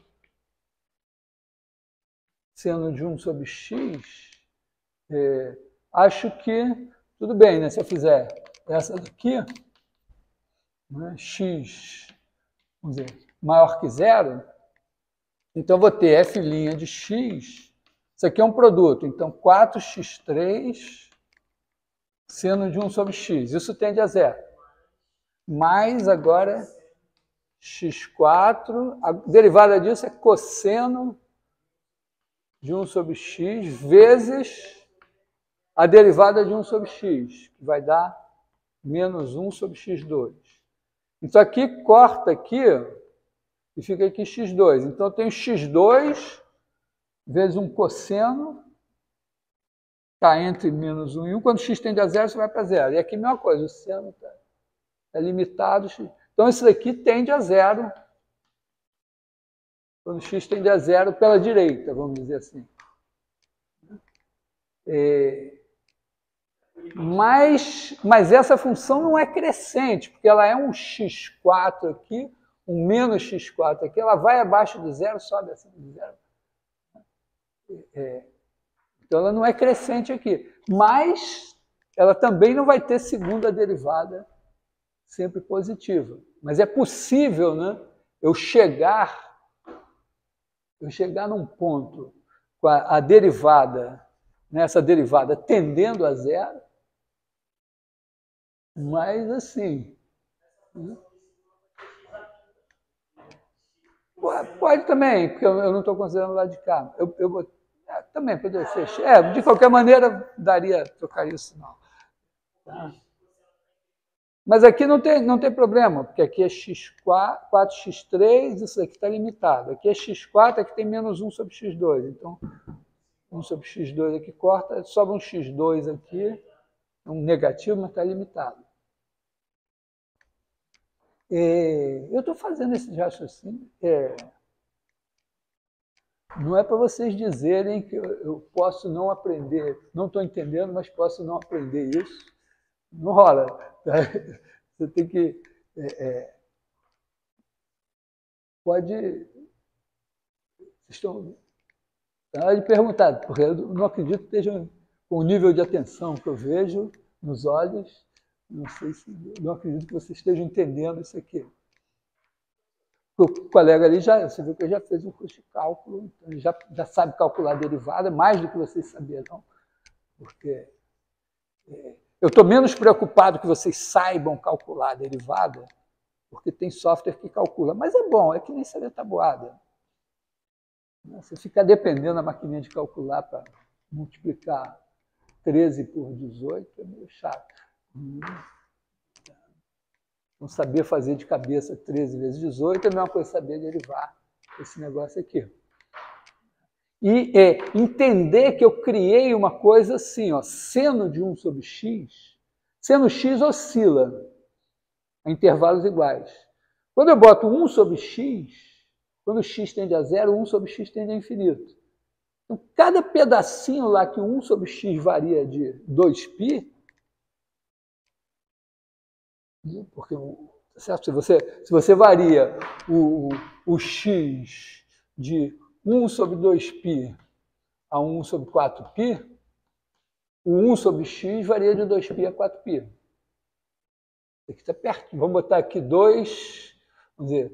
sendo de 1 sobre x, acho que tudo bem, né? Se eu fizer essa daqui, né, x, vamos dizer, maior que zero, então eu vou ter f' de x, isso aqui é um produto, então 4x3 seno de 1 sobre x, isso tende a zero. Mais agora x4, a derivada disso é cosseno de 1 sobre x vezes a derivada de 1 sobre x, que vai dar menos 1 sobre x2. Então aqui corta aqui e fica aqui x2. Então eu tenho x2 vezes um cosseno, está entre menos 1 e 1. Quando x tende a zero, você vai para zero. E aqui a mesma coisa, o seno está limitado. Então isso daqui tende a zero. Quando x tende a zero pela direita, vamos dizer assim. Mas essa função não é crescente, porque ela é um x4 aqui, um menos x4 aqui, ela vai abaixo de zero, sobe acima de zero. Então ela não é crescente aqui, mas ela também não vai ter segunda derivada sempre positiva. Mas é possível, né, eu chegar num ponto com a derivada, nessa derivada tendendo a zero, mas assim, né? Pode também, porque eu não estou considerando lá de cá. Também poderia ser. De qualquer maneira, trocaria o sinal. Tá? Mas aqui não tem problema, porque aqui é x4, 4x3, isso aqui está limitado. Aqui é x4, aqui tem menos 1 sobre x2. Então, 1 sobre x2 aqui corta, sobra um x2 aqui, um negativo, mas está limitado. Eu estou fazendo esse raciocínio. Não é para vocês dizerem que eu posso não aprender, não estou entendendo, mas posso não aprender isso. Não rola. Você tem que... pode... Vocês estão... Na hora de perguntar, porque eu não acredito que estejam com o nível de atenção que eu vejo nos olhos. Não sei se... Não acredito que vocês estejam entendendo isso aqui. O colega ali, você viu que ele já fez um curso de cálculo, então ele já sabe calcular derivada, mais do que vocês saberão, porque eu estou menos preocupado que vocês saibam calcular a derivada, porque tem software que calcula, mas é bom, é que nem saber tabuada. Você ficar dependendo da maquininha de calcular para multiplicar 13 por 18 é meio chato. Não saber fazer de cabeça 13 vezes 18 é a mesma coisa saber derivar esse negócio aqui. E entender que eu criei uma coisa assim, ó, seno de 1 sobre x, seno x oscila a intervalos iguais. Quando eu boto 1 sobre x, quando x tende a zero, 1 sobre x tende a infinito. Então, cada pedacinho lá que 1 sobre x varia de 2π, porque certo? Se você varia o x de 1 sobre 2π a 1 sobre 4π, O 1 sobre x varia de 2π a 4π. Aqui está perto. Vamos botar aqui 2, vamos dizer,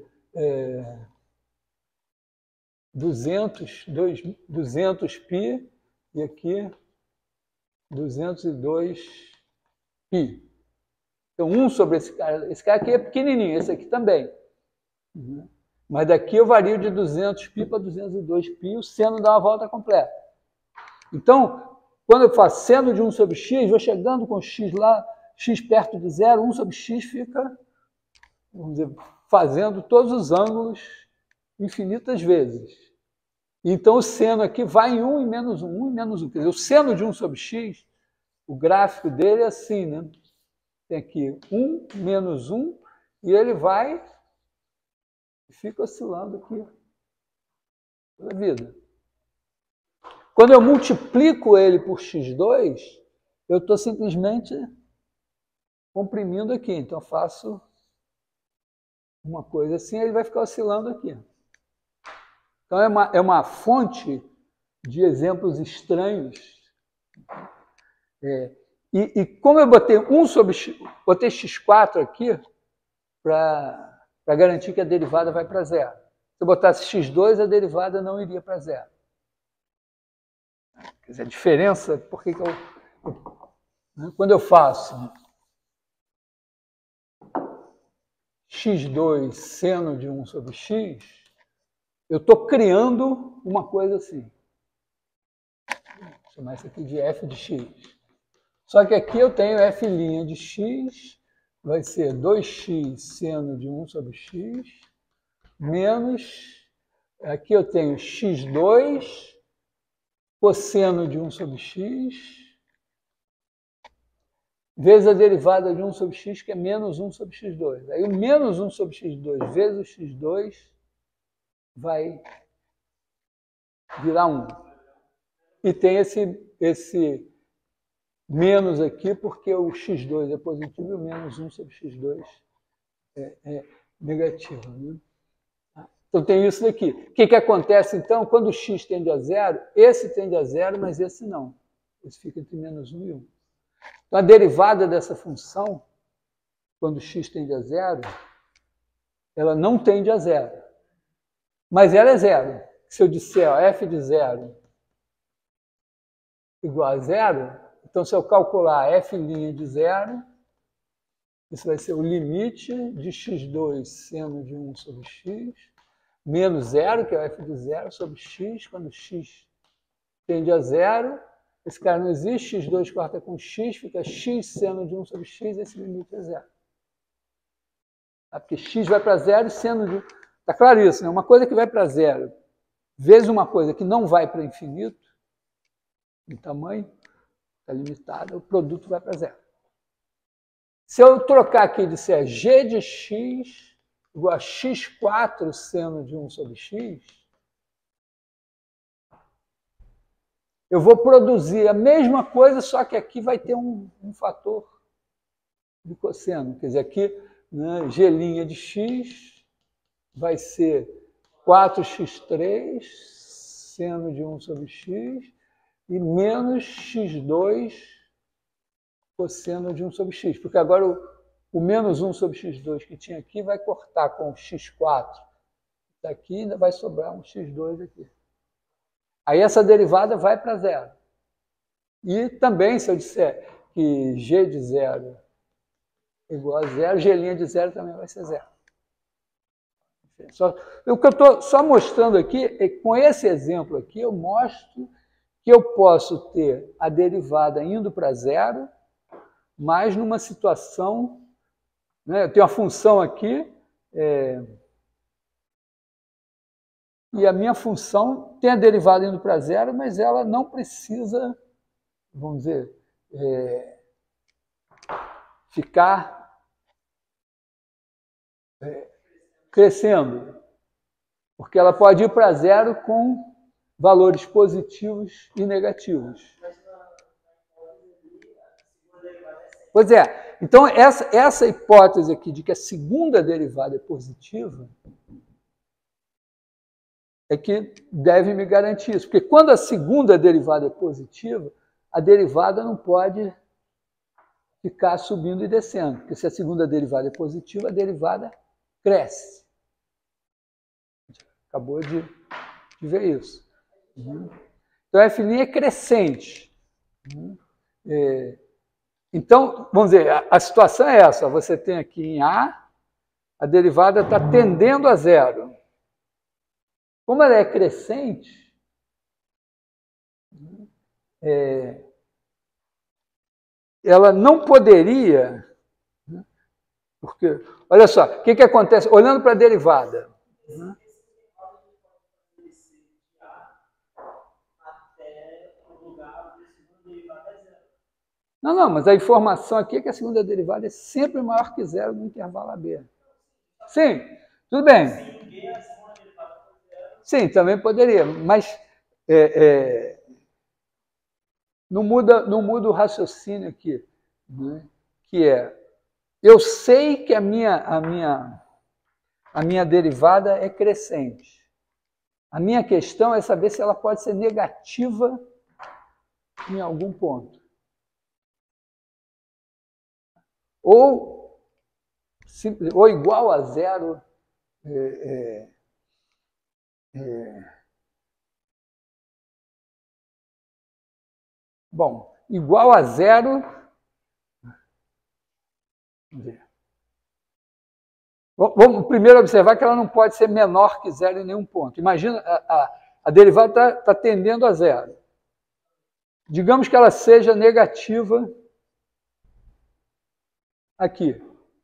200π e aqui 202π. Então, 1 sobre esse cara aqui é pequenininho, esse aqui também. Mas daqui eu vario de 200π para 202π, o seno dá uma volta completa. Então, quando eu faço seno de 1 sobre x, vou chegando com x lá, x perto de zero, 1 sobre x fica, vamos dizer, fazendo todos os ângulos infinitas vezes. Então, o seno aqui vai em 1 e menos 1, 1 e menos 1. Quer dizer, o seno de 1 sobre x, o gráfico dele é assim, né? Tem aqui 1 menos 1, e ele vai e fica oscilando aqui toda a vida. Quando eu multiplico ele por x2, eu estou simplesmente comprimindo aqui. Então, eu faço uma coisa assim, ele vai ficar oscilando aqui. Então, é uma fonte de exemplos estranhos. E como eu botei 1 sobre x, botei x4 aqui para garantir que a derivada vai para zero. Se eu botasse x2, a derivada não iria para zero. Quer dizer, a diferença, por que quando eu faço x2 seno de 1 sobre x, eu estou criando uma coisa assim. Vou chamar isso aqui de f de x. Só que aqui eu tenho f' de x, vai ser 2x seno de 1 sobre x, menos, aqui eu tenho x2 cosseno de 1 sobre x, vezes a derivada de 1 sobre x, que é menos 1 sobre x2. Aí o menos 1 sobre x2 vezes o x2 vai virar 1. E tem esse menos aqui, porque o x2 é positivo e o menos 1 sobre x2 é negativo. Né? Então tem isso daqui. O que acontece então quando o x tende a zero? Esse tende a zero, mas esse não. Esse fica entre menos 1 e 1. Então a derivada dessa função, quando x tende a zero, ela não tende a zero. Mas ela é zero. Se eu disser f de zero igual a zero, então se eu calcular f' de zero, isso vai ser o limite de x2 seno de 1 sobre x, menos zero, que é o f de zero, sobre x, quando x tende a zero, esse cara não existe, x2 corta com x, fica x seno de 1 sobre x, esse limite é zero. Porque x vai para zero e seno de 1... Está claro isso, né? Uma coisa que vai para zero, vezes uma coisa que não vai para infinito, em tamanho, está limitada, o produto vai para zero. Se eu trocar aqui e disser g de x igual a x4 seno de 1 sobre x, eu vou produzir a mesma coisa, só que aqui vai ter um fator de cosseno. Quer dizer, aqui, né, g' de x vai ser 4x3 seno de 1 sobre x e menos x2 cosseno de 1 sobre x. Porque agora o menos 1 sobre x2 que tinha aqui vai cortar com o x4 daqui, ainda vai sobrar um x2 aqui. Aí essa derivada vai para zero. E também, se eu disser que g de zero é igual a zero, g' de zero também vai ser zero. O que eu estou só mostrando aqui é que com esse exemplo aqui eu mostro que eu posso ter a derivada indo para zero, mas numa situação, né, eu tenho a função aqui, e a minha função tem a derivada indo para zero, mas ela não precisa, vamos dizer, ficar crescendo. Porque ela pode ir para zero com valores positivos e negativos. Pois é. Então, essa hipótese aqui de que a segunda derivada é positiva é que deve me garantir isso. Porque quando a segunda derivada é positiva, a derivada não pode ficar subindo e descendo, porque se a segunda derivada é positiva, a derivada cresce. Acabou de ver isso. Então, f' é crescente. Então, vamos dizer, a situação é essa. Você tem aqui em A, a derivada está tendendo a zero. Como ela é crescente, ela não poderia... Porque, olha só, o que acontece? Olhando para a derivada... Não, mas a informação aqui é que a segunda derivada é sempre maior que zero no intervalo AB. Sim, tudo bem. Sim, também poderia, mas não muda o raciocínio aqui, né? Que eu sei que a minha derivada é crescente. A minha questão é saber se ela pode ser negativa em algum ponto. Ou igual a zero. Bom, igual a zero. Vamos ver. Vamos primeiro observar que ela não pode ser menor que zero em nenhum ponto. Imagina, a derivada está tendendo a zero. Digamos que ela seja negativa aqui.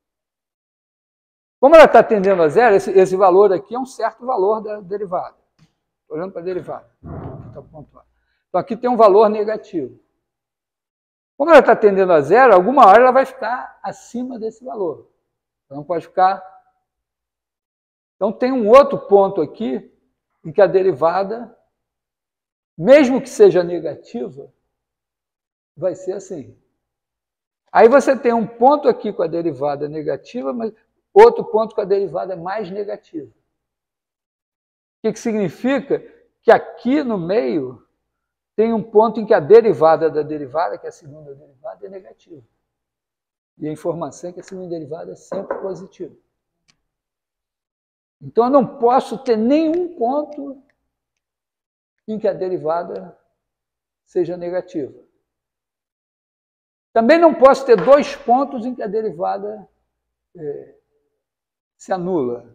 Como ela está tendendo a zero, esse valor aqui é um certo valor da derivada. Estou olhando para a derivada. Então, aqui tem um valor negativo. Como ela está tendendo a zero, alguma hora ela vai ficar acima desse valor. Ela não pode ficar... Então, tem um outro ponto aqui em que a derivada, mesmo que seja negativa, vai ser assim. Aí você tem um ponto aqui com a derivada negativa, mas outro ponto com a derivada mais negativa. O que significa? Que aqui no meio tem um ponto em que a derivada da derivada, que é a segunda derivada, é negativa. E a informação é que a segunda derivada é sempre positiva. Então, eu não posso ter nenhum ponto em que a derivada seja negativa. Também não posso ter dois pontos em que a derivada se anula.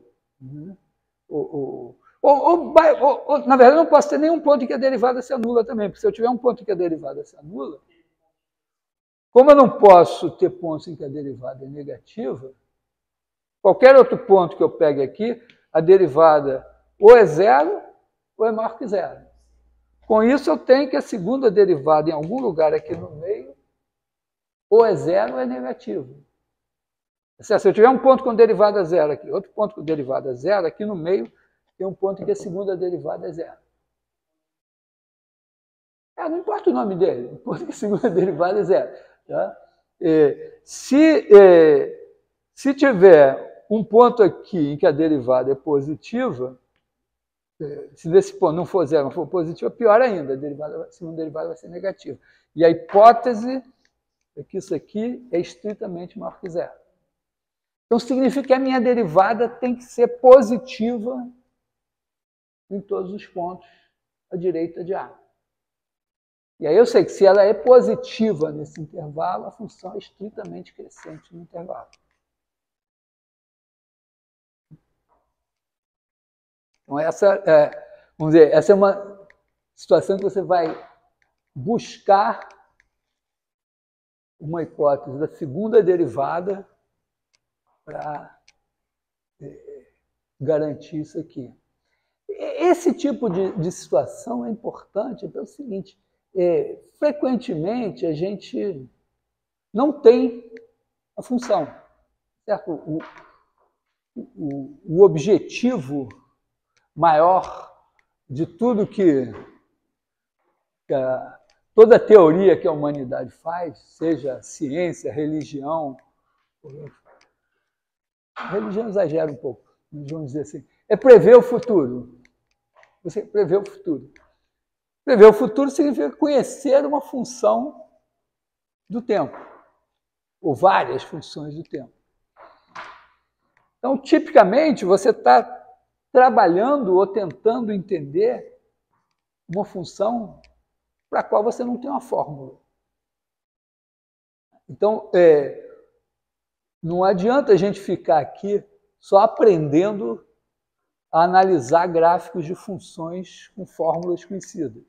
Na verdade, não posso ter nenhum ponto em que a derivada se anula também, porque se eu tiver um ponto em que a derivada se anula, como eu não posso ter pontos em que a derivada é negativa, qualquer outro ponto que eu pegue aqui, a derivada ou é zero ou é maior que zero. Com isso, eu tenho que a segunda derivada em algum lugar aqui no meio ou é zero ou é negativo. Se eu tiver um ponto com derivada zero aqui, outro ponto com derivada zero, aqui no meio tem um ponto em que a segunda derivada é zero. Não importa o nome dele, o ponto em que a segunda derivada é zero. Tá? Se tiver um ponto aqui em que a derivada é positiva, se desse ponto não for zero, não for positiva, pior ainda, a segunda derivada vai ser negativa. E a hipótese é que isso aqui é estritamente maior que zero. Então, significa que a minha derivada tem que ser positiva em todos os pontos à direita de A. E aí eu sei que se ela é positiva nesse intervalo, a função é estritamente crescente no intervalo. Então, vamos dizer, essa é uma situação que você vai buscar uma hipótese da segunda derivada para garantir isso aqui. Esse tipo de situação é importante pelo seguinte, frequentemente a gente não tem a função, certo? O objetivo maior de tudo que toda a teoria que a humanidade faz, seja ciência, religião exagera um pouco, vamos dizer assim, é prever o futuro. Você prevê o futuro. Prever o futuro significa conhecer uma função do tempo, ou várias funções do tempo. Então, tipicamente, você está trabalhando ou tentando entender uma função para a qual você não tem uma fórmula. Então, não adianta a gente ficar aqui só aprendendo a analisar gráficos de funções com fórmulas conhecidas.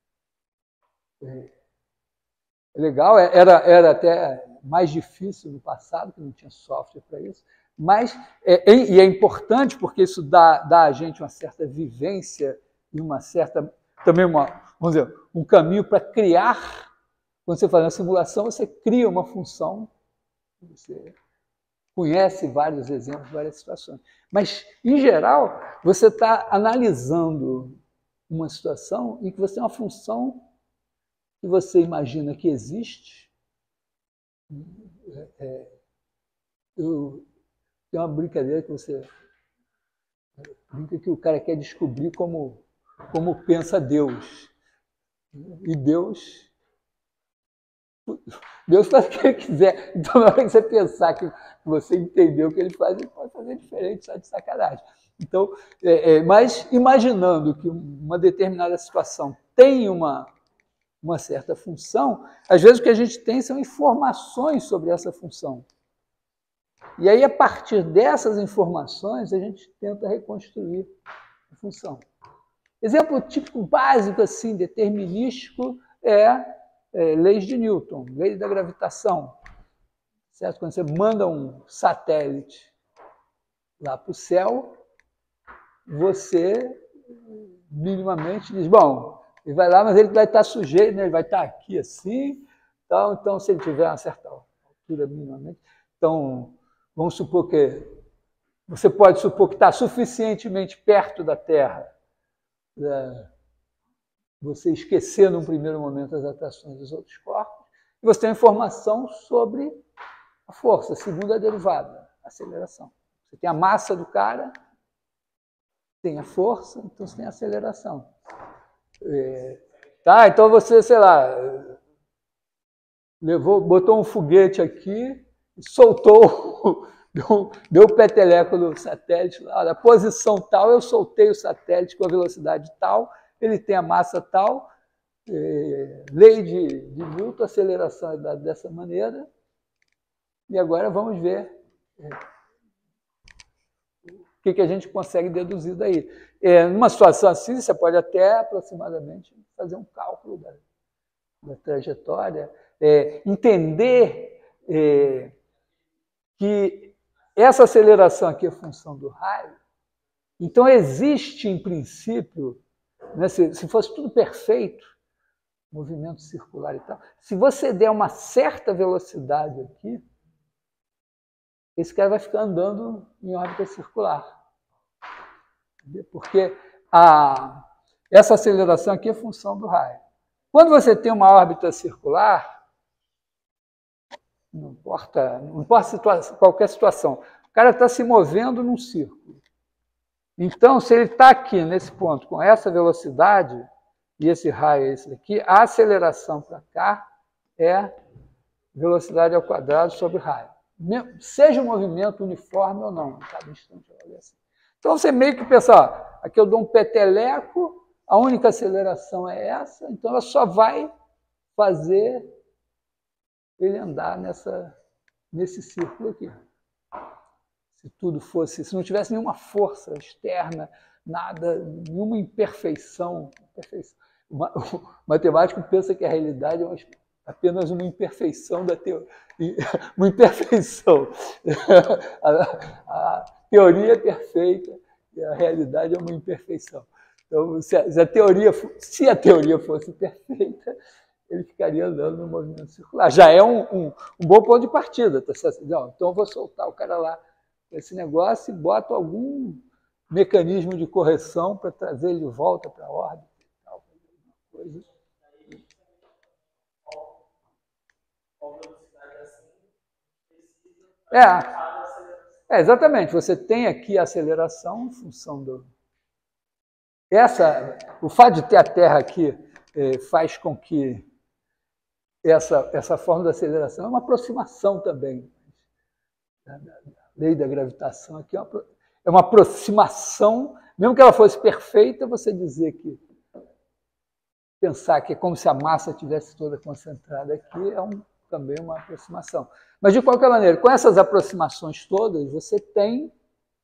É legal, era até mais difícil no passado, que não tinha software para isso, mas e é importante porque isso dá a gente uma certa vivência e uma certa, também vamos dizer, um caminho para criar. Quando você faz uma simulação, você cria uma função, você conhece vários exemplos, várias situações. Mas, em geral, você está analisando uma situação em que você tem uma função que você imagina que existe. Tem uma brincadeira que você brinca que o cara quer descobrir como pensa Deus. E Deus faz o que ele quiser. Então, na hora que você pensar que você entendeu o que ele faz, ele pode fazer diferente, só de sacanagem. Então, mas imaginando que uma determinada situação tem uma certa função, às vezes o que a gente tem são informações sobre essa função. E aí, a partir dessas informações, a gente tenta reconstruir a função. Exemplo típico básico, assim, determinístico, leis de Newton, lei da gravitação. Certo? Quando você manda um satélite lá para o céu, você minimamente diz, bom, ele vai lá, mas ele vai estar sujeito, né? Ele vai estar aqui assim, então se ele tiver uma certa altura minimamente, então vamos supor que você pode supor que está suficientemente perto da Terra, você esquecer num primeiro momento as atrações dos outros corpos, e você tem informação sobre a força, segundo a derivada, a aceleração. Você tem a massa do cara, tem a força, então você tem a aceleração. Então você, sei lá, botou um foguete aqui, soltou, deu o peteleco do satélite lá, na posição tal, eu soltei o satélite com a velocidade tal, ele tem a massa tal, lei de Newton, aceleração é dada dessa maneira, e agora vamos ver o que a gente consegue deduzir daí. Numa situação assim, você pode até aproximadamente fazer um cálculo da trajetória, entender que essa aceleração aqui é função do raio. Então, existe, em princípio, né, se fosse tudo perfeito, movimento circular e tal, se você der uma certa velocidade aqui, esse cara vai ficar andando em órbita circular. Porque essa aceleração aqui é função do raio. Quando você tem uma órbita circular, não importa qualquer situação, o cara está se movendo num círculo. Então, se ele está aqui nesse ponto com essa velocidade, e esse raio é esse daqui, a aceleração para cá é velocidade ao quadrado sobre raio. Seja um movimento uniforme ou não, em cada instante ela é assim. Então, você meio que pensa, ó, aqui eu dou um peteleco, a única aceleração é essa, então ela só vai fazer ele andar nesse círculo aqui. Se não tivesse nenhuma força externa, nada, nenhuma imperfeição. O matemático pensa que a realidade é apenas uma imperfeição da teoria. Uma imperfeição. A teoria é perfeita e a realidade é uma imperfeição. Então, se a teoria fosse perfeita, ele ficaria andando no movimento circular. Já é um bom ponto de partida. Tá certo? Não, então eu vou soltar o cara lá com esse negócio e boto algum mecanismo de correção para trazer ele de volta para a órbita e tal. Coisa. Exatamente. Você tem aqui a aceleração em função do... o fato de ter a Terra aqui faz com que essa forma de aceleração é uma aproximação também. A lei da gravitação aqui é uma aproximação, mesmo que ela fosse perfeita, você dizer que pensar que é como se a massa estivesse toda concentrada aqui é também uma aproximação. Mas, de qualquer maneira, com essas aproximações todas, você tem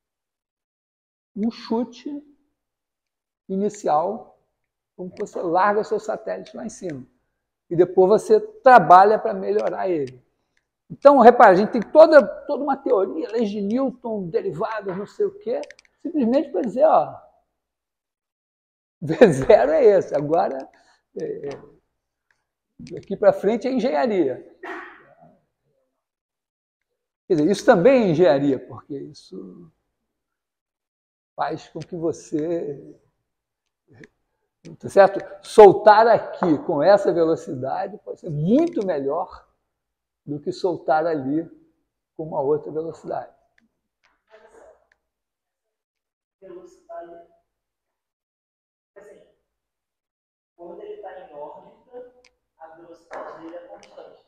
um chute inicial, como você larga o seu satélite lá em cima. E depois você trabalha para melhorar ele. Então, repara, a gente tem toda uma teoria, leis de Newton, derivadas, não sei o quê, simplesmente para dizer, ó, V0 é esse, agora, daqui para frente é engenharia. Quer dizer, isso também é engenharia, porque isso faz com que você, tá certo? Soltar aqui com essa velocidade pode ser muito melhor do que soltar ali com uma outra velocidade. Velocidade, assim, quando ele está em órbita, a velocidade dele é constante.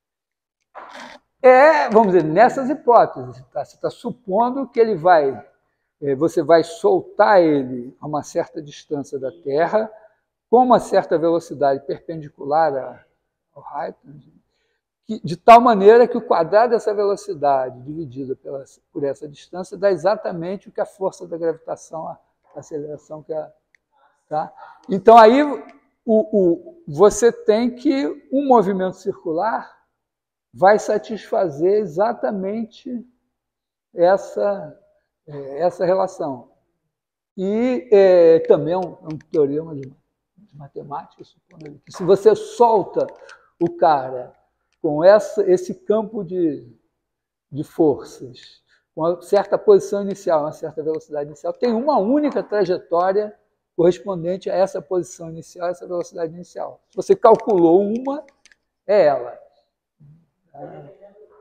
Vamos dizer, nessas hipóteses, tá? Você está supondo que você vai soltar ele a uma certa distância da Terra, com uma certa velocidade perpendicular ao raio, de tal maneira que o quadrado dessa velocidade dividida por essa distância dá exatamente o que a força da gravitação, a aceleração que é. Tá? Então, aí você tem que um movimento circular vai satisfazer exatamente essa relação. E também é um teorema de matemática, supondo que se você solta o cara com esse campo de forças, com uma certa posição inicial, uma certa velocidade inicial, tem uma única trajetória correspondente a essa posição inicial, essa velocidade inicial. Se você calculou uma, é ela. Dependendo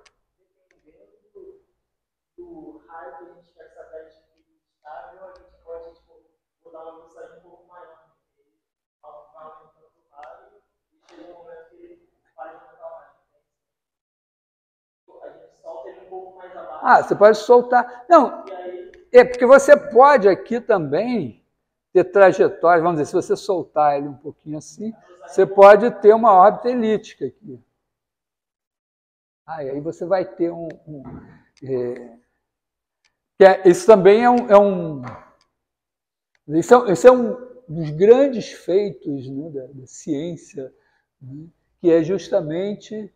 do raio que a gente quer saber de estável, a gente pode mudar uma velocidade um pouco maior. Vai aumentando o raio e chega um momento que ele para de aumentar mais. A gente solta ele um pouco mais abaixo. Você pode soltar. Não, porque você pode aqui também ter trajetórias, vamos dizer, se você soltar ele um pouquinho assim, você pode ter uma órbita elíptica aqui. E aí você vai ter isso também Isso é um dos grandes feitos, né, da ciência, né, que é justamente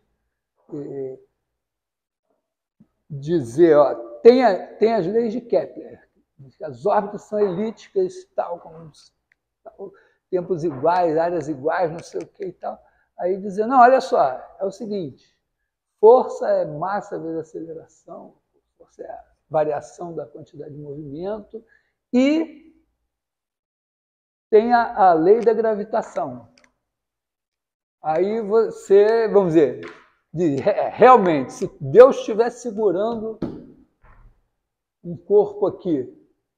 dizer, tem as leis de Kepler, as órbitas são elípticas, tal, com tempos iguais, áreas iguais, não sei o que e tal. Aí dizer, não, olha só, é o seguinte, força é massa vezes aceleração, força é a variação da quantidade de movimento, e tem a lei da gravitação. Aí você, vamos dizer, realmente, se Deus estivesse segurando um corpo aqui,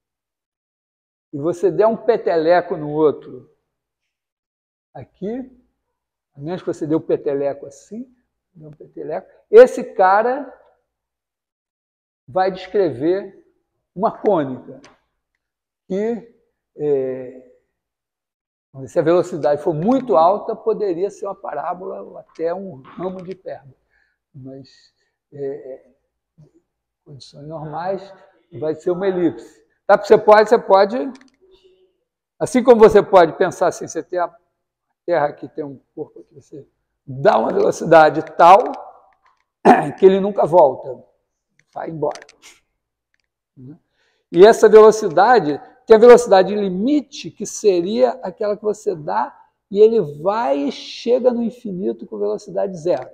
e você der um peteleco no outro aqui, a menos que você dê um peteleco assim, esse cara vai descrever uma cônica que, se a velocidade for muito alta, poderia ser uma parábola ou até um ramo de hipérbole. Mas, em condições normais, vai ser uma elipse. Tá? Você pode, assim como você pode pensar assim, você tem a Terra aqui, tem um corpo aqui, você dá uma velocidade tal que ele nunca volta, vai embora. E essa velocidade tem a velocidade limite, que seria aquela que você dá, e ele vai e chega no infinito com velocidade zero.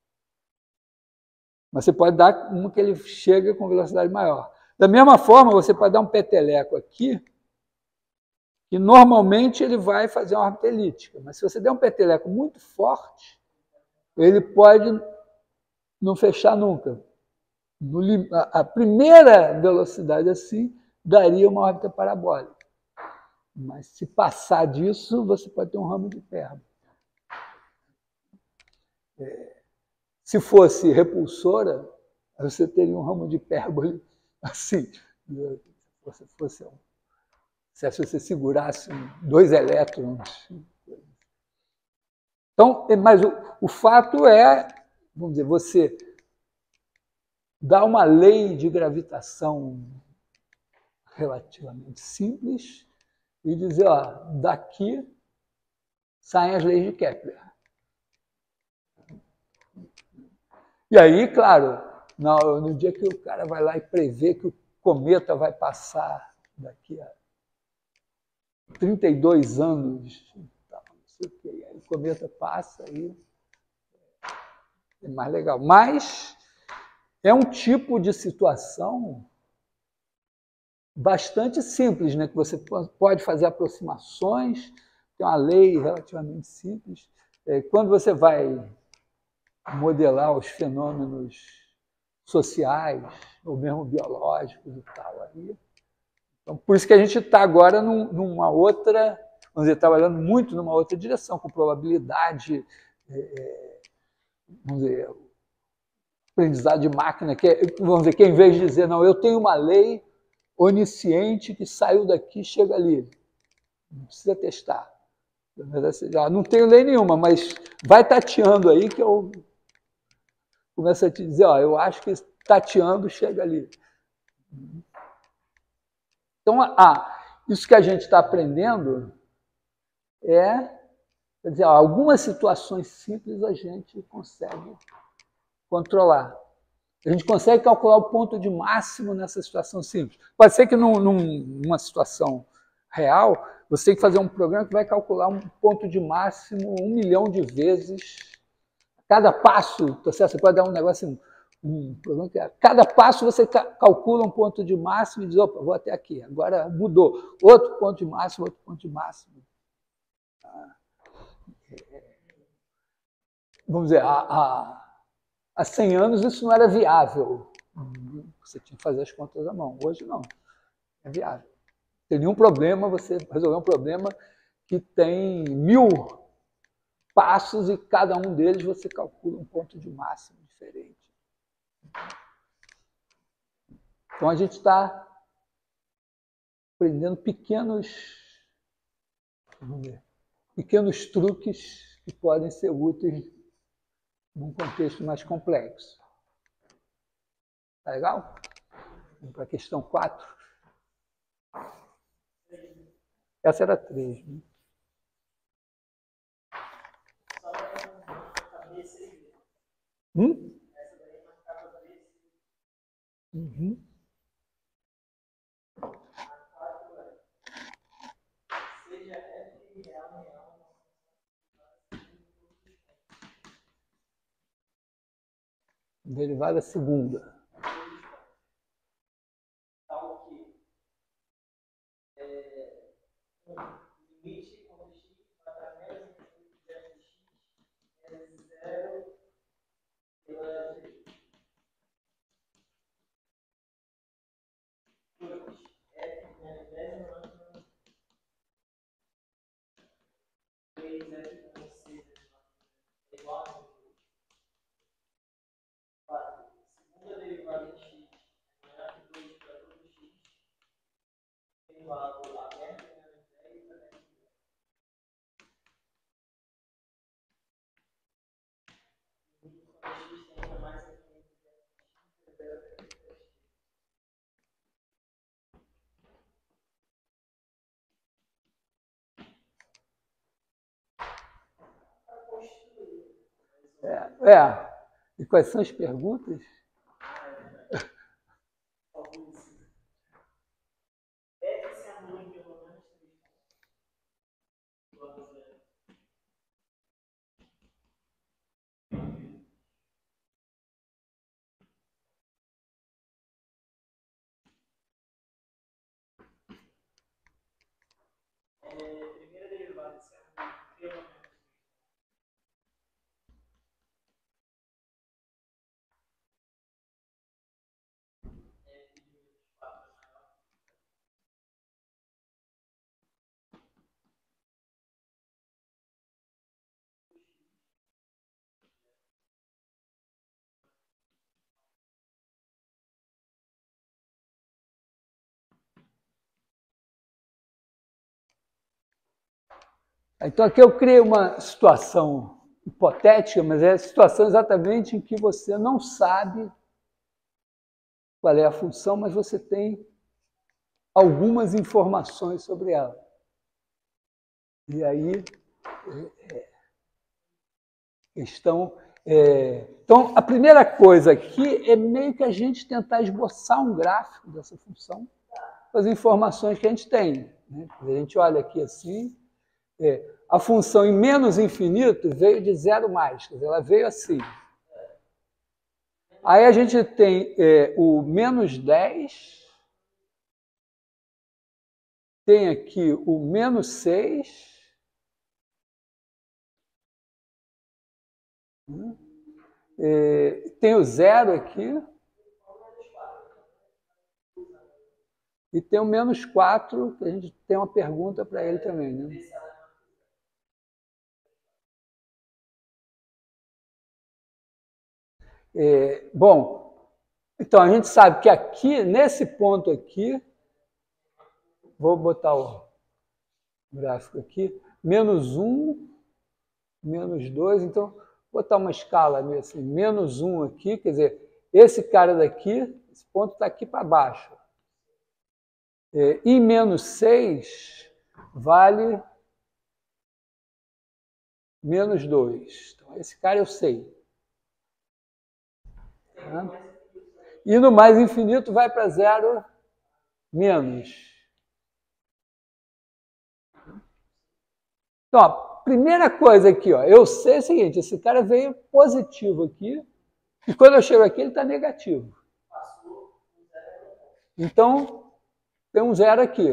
Mas você pode dar uma que ele chega com velocidade maior. Da mesma forma, você pode dar um peteleco aqui, e normalmente ele vai fazer uma órbita elíptica. Mas se você der um peteleco muito forte, ele pode não fechar nunca. A primeira velocidade assim daria uma órbita parabólica. Mas se passar disso, você pode ter um ramo de hipérbole. Se fosse repulsora, você teria um ramo de hipérbole assim. Se você segurasse 2 elétrons. Então, mas o fato é, vamos dizer, você dá uma lei de gravitação relativamente simples e dizer, ó, daqui saem as leis de Kepler. E aí, claro, no dia que o cara vai lá e prevê que o cometa vai passar daqui a 32 anos, não sei o quê, aí o cometa passa e é mais legal. Mas é um tipo de situação bastante simples, né? Que você pode fazer aproximações, tem uma lei relativamente simples. Quando você vai modelar os fenômenos sociais, ou mesmo biológicos e tal, aí. Então, por isso que a gente está agora numa outra, vamos dizer, trabalhando muito numa outra direção, com probabilidade, vamos dizer, aprendizado de máquina, que vamos dizer, que em vez de dizer, não, eu tenho uma lei onisciente que saiu daqui e chega ali. Não precisa testar. Não tenho lei nenhuma, mas vai tateando aí que eu começo a te dizer, ó, eu acho que tateando chega ali. Então, isso que a gente está aprendendo quer dizer, algumas situações simples a gente consegue controlar. A gente consegue calcular o ponto de máximo nessa situação simples. Pode ser que numa situação real, você tem que fazer um programa que vai calcular um ponto de máximo 1 milhão de vezes. Cada passo, você pode dar um negócio, um programa que cada passo você calcula um ponto de máximo e diz, opa, vou até aqui, agora mudou. Outro ponto de máximo, outro ponto de máximo. Vamos dizer, há 100 anos isso não era viável. Você tinha que fazer as contas à mão. Hoje não, é viável. Não tem nenhum problema você resolver um problema que tem 1000 passos e cada um deles você calcula um ponto de máximo diferente. Então a gente está aprendendo pequenos truques que podem ser úteis num contexto mais complexo. Tá legal? Vamos para a questão 4. Essa era 3. Né? Uhum. Derivada segunda. Limite quando x vai para menos infinito de f de x é 0 pela g. 2. F menos 10 menos 3 f menos 6 é igual a 2. 4. Segunda derivada de x é maior que 2 para todo x tem valor aberto menos 10 aberto menos 10. Limite quando x tende a mais infinito de f de x é 0 para x. E quais são as perguntas? F se anula em pelo menos 3 pontos. Primeira derivada se anula em pelo menos Então, aqui eu criei uma situação hipotética, mas é a situação exatamente em que você não sabe qual é a função, mas você tem algumas informações sobre ela. E aí, então, a primeira coisa aqui é meio que a gente tentar esboçar um gráfico dessa função com as informações que a gente tem. Né? A gente olha aqui assim, a função em menos infinito veio de 0 mais, quer dizer, ela veio assim. Aí a gente tem o menos 10, tem aqui o menos 6, tem o 0 aqui, e tem o menos 4, que a gente tem uma pergunta para ele também. Né? Bom, então a gente sabe que aqui, nesse ponto aqui, vou botar o gráfico aqui, menos 1, menos 2, então vou botar uma escala meio assim, menos 1 aqui, quer dizer, esse cara daqui, esse ponto está aqui para baixo. E menos 6 vale menos 2. Então, esse cara eu sei. Tá? E no mais infinito vai para 0 menos. Então, a primeira coisa aqui, ó, eu sei o seguinte, esse cara veio positivo aqui, e quando eu chego aqui ele está negativo. Então, tem um 0 aqui.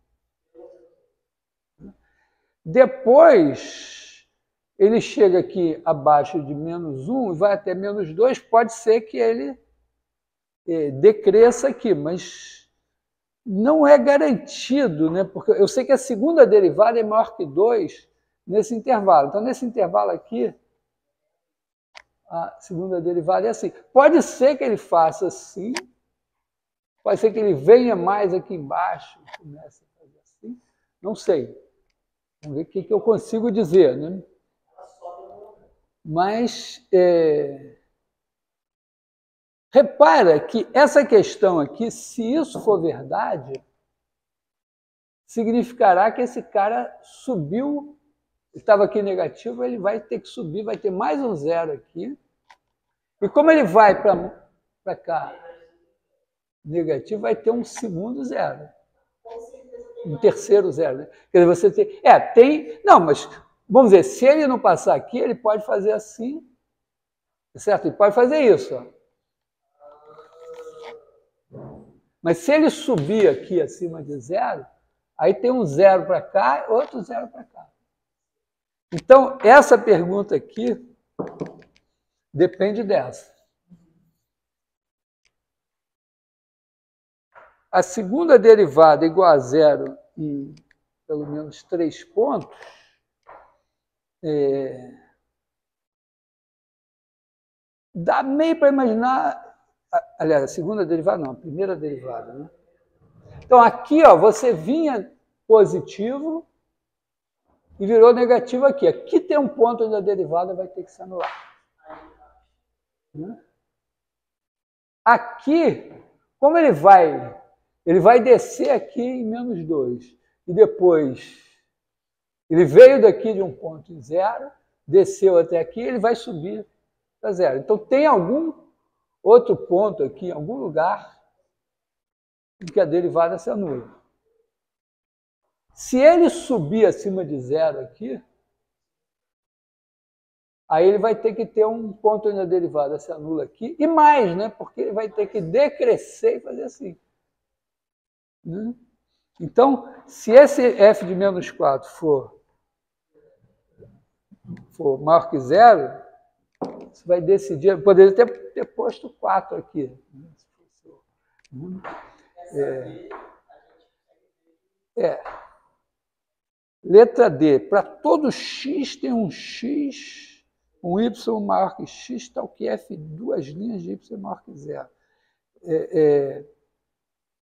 Depois, ele chega aqui abaixo de menos 1 e vai até menos 2, pode ser que ele decresça aqui, mas não é garantido, né? Porque eu sei que a segunda derivada é maior que 2 nesse intervalo. Então, nesse intervalo aqui, a segunda derivada é assim. Pode ser que ele faça assim, pode ser que ele venha mais aqui embaixo, comece a fazer assim, não sei. Vamos ver o que eu consigo dizer, né? Mas repara que essa questão aqui, se isso for verdade, significará que esse cara subiu, estava aqui negativo, ele vai ter que subir, vai ter mais um 0 aqui. E como ele vai para cá negativo, vai ter um segundo 0. Um terceiro 0. Né? Quer dizer, você tem... Não, mas, vamos dizer, se ele não passar aqui, ele pode fazer assim, certo? Ele pode fazer isso, ó. Mas se ele subir aqui acima de 0, aí tem um 0 para cá, outro 0 para cá. Então, essa pergunta aqui depende dessa. A segunda derivada igual a 0 em pelo menos 3 pontos, dá meio para imaginar, aliás, a segunda derivada não, a primeira derivada, né? Então, aqui, ó, você vinha positivo e virou negativo aqui. Aqui tem um ponto onde a derivada vai ter que se anular. Né? Aqui, como ele vai descer aqui em menos 2. E depois, ele veio daqui de um ponto em 0, desceu até aqui, ele vai subir para 0. Então, tem algum outro ponto aqui, em algum lugar, em que a derivada se anula. Se ele subir acima de 0 aqui, aí ele vai ter que ter um ponto onde a derivada se anula aqui, e mais, né? Porque ele vai ter que decrescer e fazer assim. Né? Então, se esse f de menos 4 for maior que 0, você vai decidir, poderia ter posto 4 aqui. Letra D, para todo x tem um x, um y maior que x, tal que f duas linhas de y maior que 0.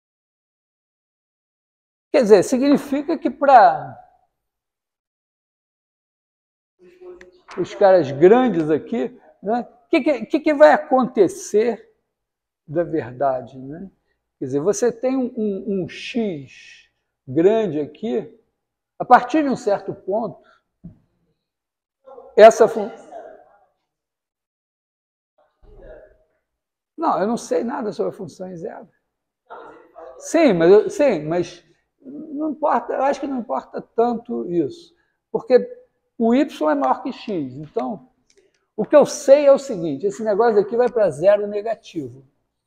Quer dizer, significa que para os caras grandes aqui, né? Que vai acontecer da verdade, né? Quer dizer, você tem um X grande aqui, a partir de um certo ponto, essa Não, eu não sei nada sobre a função em zero. Sim, mas não importa, eu acho que não importa tanto isso, porque o y é maior que x, então o que eu sei é o seguinte, esse negócio aqui vai para zero negativo.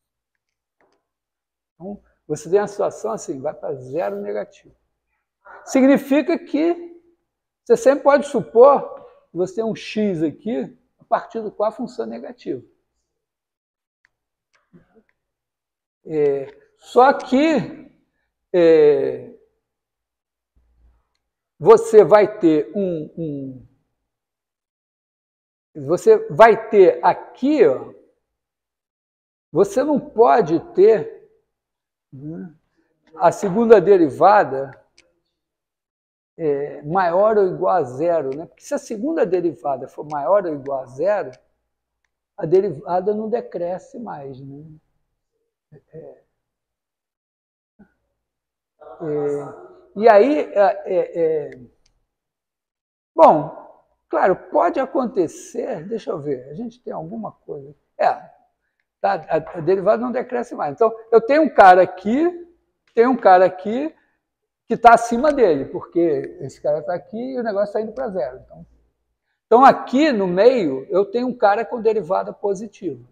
Então, você tem uma situação assim, vai para zero negativo. Significa que você sempre pode supor que você tem um x aqui, a partir do qual a função é negativa. Só que você vai ter você vai ter aqui, ó, você não pode ter, né, a segunda derivada maior ou igual a zero, né? Porque se a segunda derivada for maior ou igual a zero, a derivada não decresce mais, né? E aí, bom, claro, pode acontecer, deixa eu ver, a gente tem alguma coisa. Tá, a derivada não decresce mais. Então, eu tenho um cara aqui que está acima dele, porque esse cara está aqui e o negócio está indo para zero. Então, aqui no meio, eu tenho um cara com derivada positiva.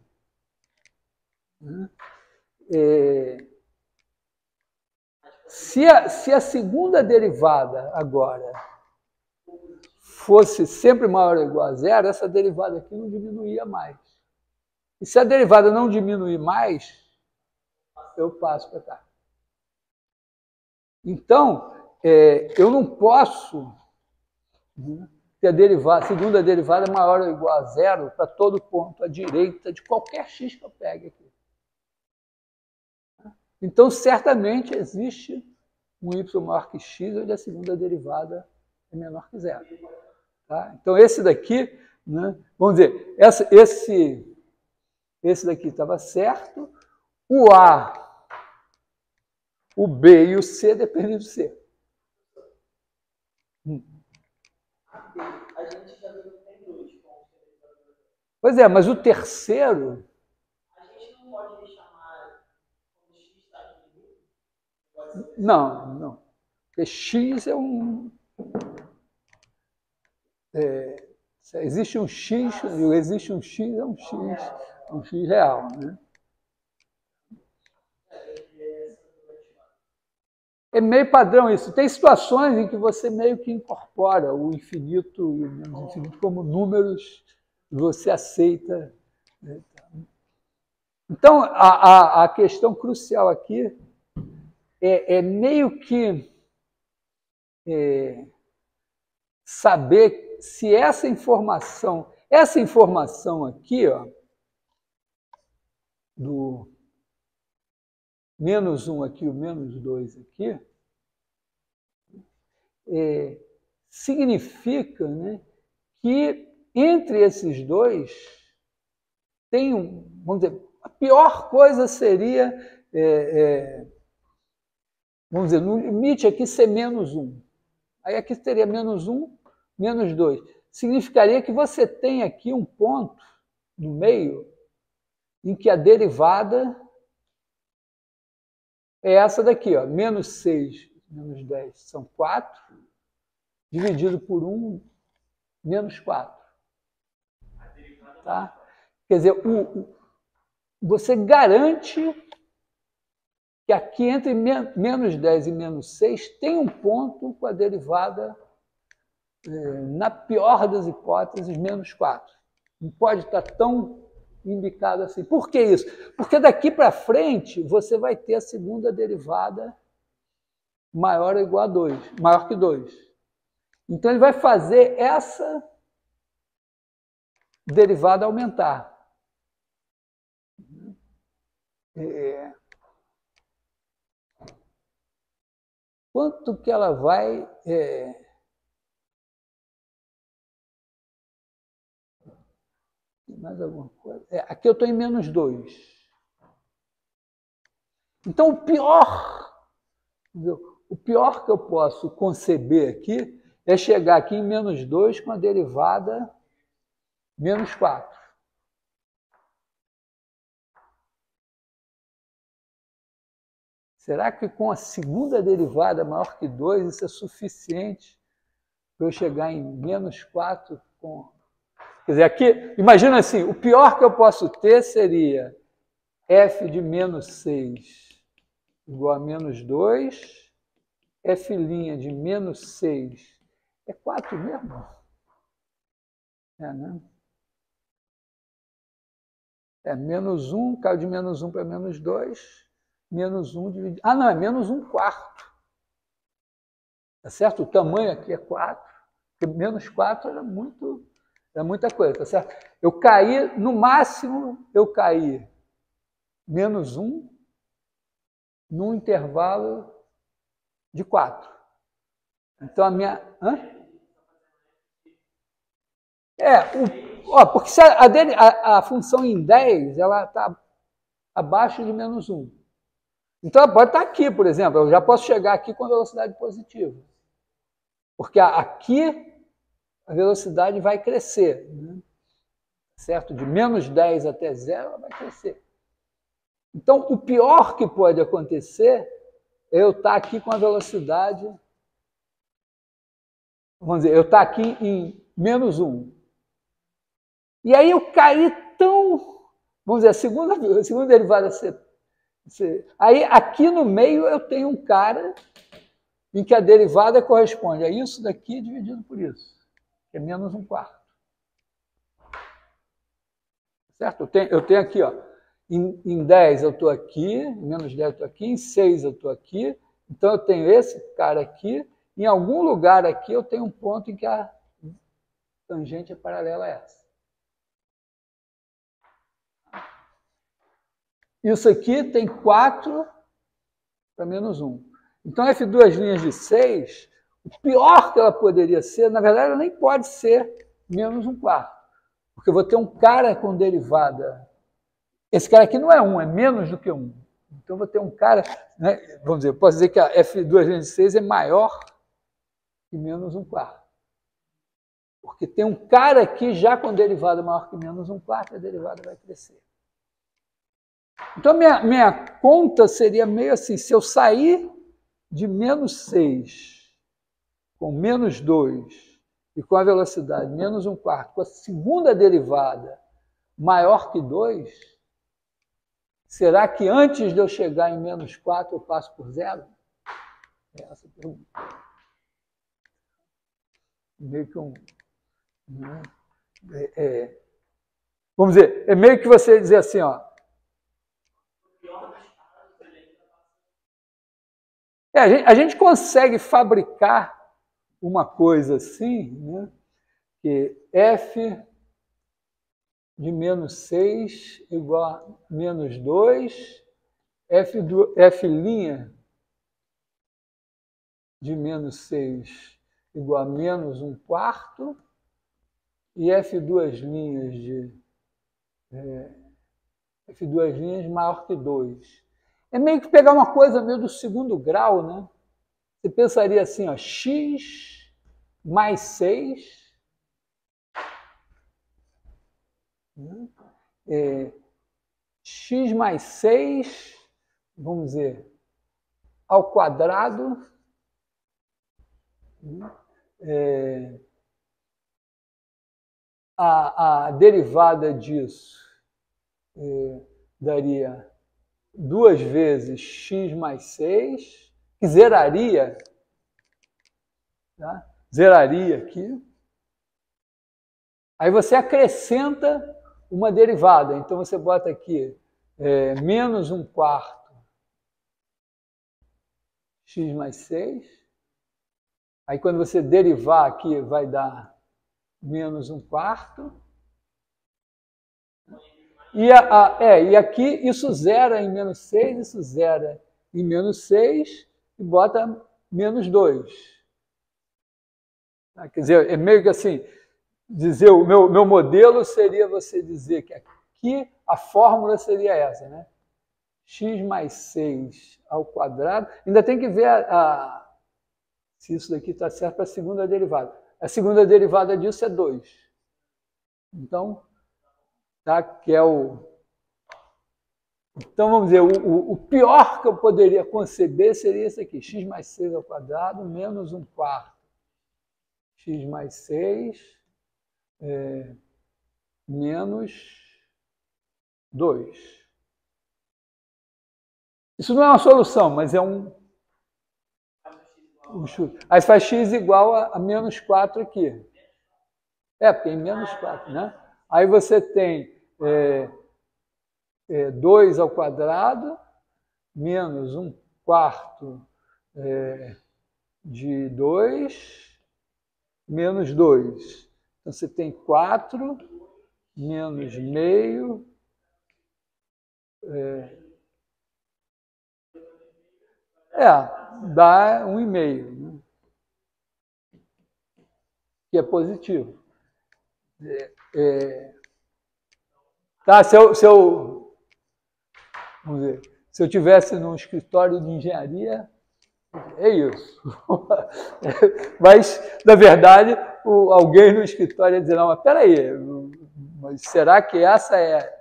Se a segunda derivada agora fosse sempre maior ou igual a zero, essa derivada aqui não diminuía mais. E se a derivada não diminuir mais, eu passo para cá. Então, eu não posso ter a segunda derivada maior ou igual a zero para todo ponto à direita de qualquer x que eu pegue aqui. Então, certamente existe um y maior que x, onde a segunda derivada é menor que zero. Tá? Então, esse daqui, né, vamos dizer, esse daqui estava certo, o A, o B e o C dependem do C. A gente já viu que tem dois pontos. Pois é, mas o terceiro... A gente não pode chamar como x está diminuindo? Não. Porque x é existe um x, existe um x, é um x real, né? É meio padrão isso. Tem situações em que você meio que incorpora o infinito e o menos infinito como números e você aceita. Né? Então, a questão crucial aqui é meio que saber se essa informação aqui, ó, do menos 1 aqui, o menos 2 aqui, significa, né, que entre esses dois tem vamos dizer, a pior coisa seria, vamos dizer, no limite aqui ser menos 1. Aí aqui teria menos 1, menos 2. Significaria que você tem aqui um ponto no meio em que a derivada é essa daqui, ó, menos 6, menos 10 são 4, dividido por 1, menos 4. Tá? Quer dizer, você garante que aqui entre menos 10 e menos 6 tem um ponto com a derivada, na pior das hipóteses, menos 4. Não pode estar tão indicado assim. Por que isso? Porque daqui para frente você vai ter a segunda derivada maior ou igual a 2, maior que 2. Então ele vai fazer essa derivada aumentar. Quanto que ela vai Tem mais alguma coisa? Aqui eu estou em menos 2. Então, o pior que eu posso conceber aqui é chegar aqui em menos 2 com a derivada menos 4. Será que com a segunda derivada maior que 2 isso é suficiente para eu chegar em menos 4 com... Quer dizer, aqui, imagina assim, o pior que eu posso ter seria f de menos 6 igual a menos 2, f' de menos 6 é 4 mesmo? Né? Menos 1, caiu de menos 1 para menos 2, menos 1 dividido... Ah, não, é menos 1 quarto. Tá certo? O tamanho aqui é 4, porque menos 4 era muita coisa, tá certo? Eu caí, no máximo, eu caí menos 1 num intervalo de 4. Então, a minha... porque se a função em 10, ela está abaixo de menos 1. Então, ela pode estar aqui, por exemplo. Eu já posso chegar aqui com velocidade positiva. Porque aqui a velocidade vai crescer. Né? Certo? De menos 10 até 0, ela vai crescer. Então, o pior que pode acontecer é eu estar aqui com a velocidade... Vamos dizer, eu estar aqui em menos 1. E aí eu caí tão... Vamos dizer, a segunda derivada... Aí, aqui no meio, eu tenho um cara em que a derivada corresponde a isso daqui dividido por isso, que é menos 1 quarto. Certo? Eu tenho aqui, ó, em 10 eu estou aqui, em menos 10 eu estou aqui, em 6 eu estou aqui, então eu tenho esse cara aqui, em algum lugar aqui eu tenho um ponto em que a tangente é paralela a essa. Isso aqui tem 4 para menos 1. Então, f2' de 6, o pior que ela poderia ser, na verdade, ela nem pode ser menos 1 quarto. Porque eu vou ter um cara com derivada. Esse cara aqui não é 1, é menos do que 1. Então, eu vou ter um cara... Né, vamos dizer, eu posso dizer que a f2' de 6 é maior que menos 1 quarto. Porque tem um cara aqui já com derivada maior que menos 1 quarto, a derivada vai crescer. Então, minha conta seria meio assim, se eu sair de menos 6 com menos 2 e com a velocidade menos 1 quarto, com a segunda derivada maior que 2, será que antes de eu chegar em menos 4 eu passo por 0? É essa a pergunta. Meio que um... vamos dizer, é meio que você dizer assim, ó, a gente consegue fabricar uma coisa assim, né? Que f de menos 6 igual a menos 2, f' de menos 6 igual a menos 1 quarto, e f2' maior que 2. É meio que pegar uma coisa meio do segundo grau, né? Você pensaria assim, ó, x mais 6 x mais 6, vamos dizer, ao quadrado, a derivada disso daria 2 vezes x mais 6, que zeraria, tá? Zeraria aqui. Aí você acrescenta uma derivada. Então, você bota aqui menos 1 quarto x mais 6. Aí, quando você derivar aqui, vai dar menos 1 quarto. E aqui, isso zera em menos 6, isso zera em menos 6 e bota menos 2. Quer dizer, é meio que assim, dizer, o meu modelo seria você dizer que aqui a fórmula seria essa, né? X mais 6 ao quadrado. Ainda tem que ver se isso daqui está certo para a segunda derivada. A segunda derivada disso é 2. Então, tá, que é o... Então, vamos dizer, o pior que eu poderia conceber seria esse aqui, x mais 6 ao quadrado menos 1/4. X mais 6 menos 2. Isso não é uma solução, mas é um chute. Aí faz x igual a menos 4 aqui. Porque é menos 4, né? Aí você tem 2 ao quadrado menos 1/4 de 2 menos 2. Então você tem 4 menos meio dá 1,5, né? Que é positivo. Tá, vamos ver, se eu tivesse num escritório de engenharia, é isso. Mas, na verdade, alguém no escritório ia dizer, não, mas peraí, mas será que essa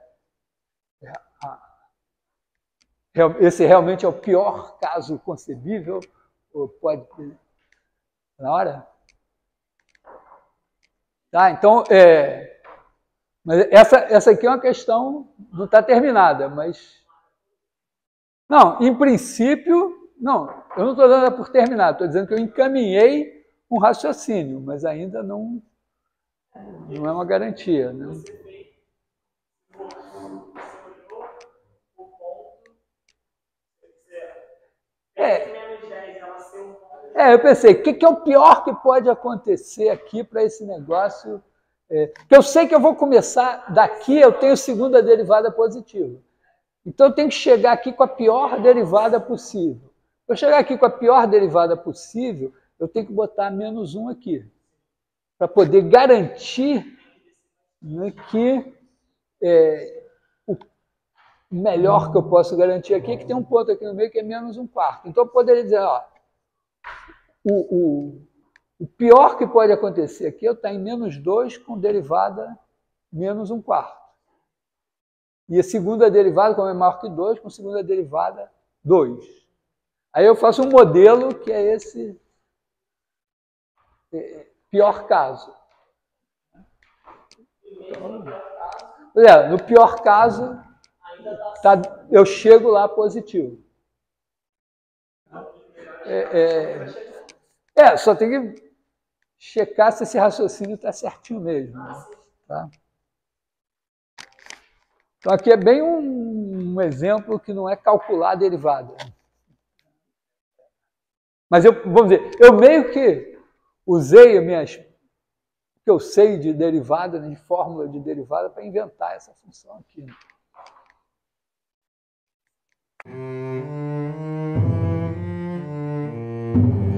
esse realmente é o pior caso concebível? Ou pode ter... Na hora? Tá, então, mas essa aqui é uma questão, não está terminada, mas... Não, em princípio, não, eu não estou dando ela por terminada, estou dizendo que eu encaminhei um raciocínio, mas ainda não é uma garantia, né? Eu pensei, o que é o pior que pode acontecer aqui para esse negócio? Porque eu sei que eu vou começar daqui, eu tenho segunda derivada positiva. Então eu tenho que chegar aqui com a pior derivada possível. Para eu chegar aqui com a pior derivada possível, eu tenho que botar menos 1 aqui. Para poder garantir, né, que o melhor que eu posso garantir aqui é que tem um ponto aqui no meio que é menos 1/4. Então eu poderia dizer, ó, o pior que pode acontecer aqui é eu estar em menos 2 com derivada menos 1/4. E a segunda derivada, como é maior que 2, com segunda derivada 2. Aí eu faço um modelo que é esse pior caso. No pior caso, eu chego lá positivo. Só tem que checar se esse raciocínio está certinho mesmo. Né? Tá? Então, aqui é bem um exemplo que não é calcular a derivada. Mas vamos dizer, eu meio que usei o que eu sei de derivada, de fórmula de derivada, para inventar essa função aqui. Né?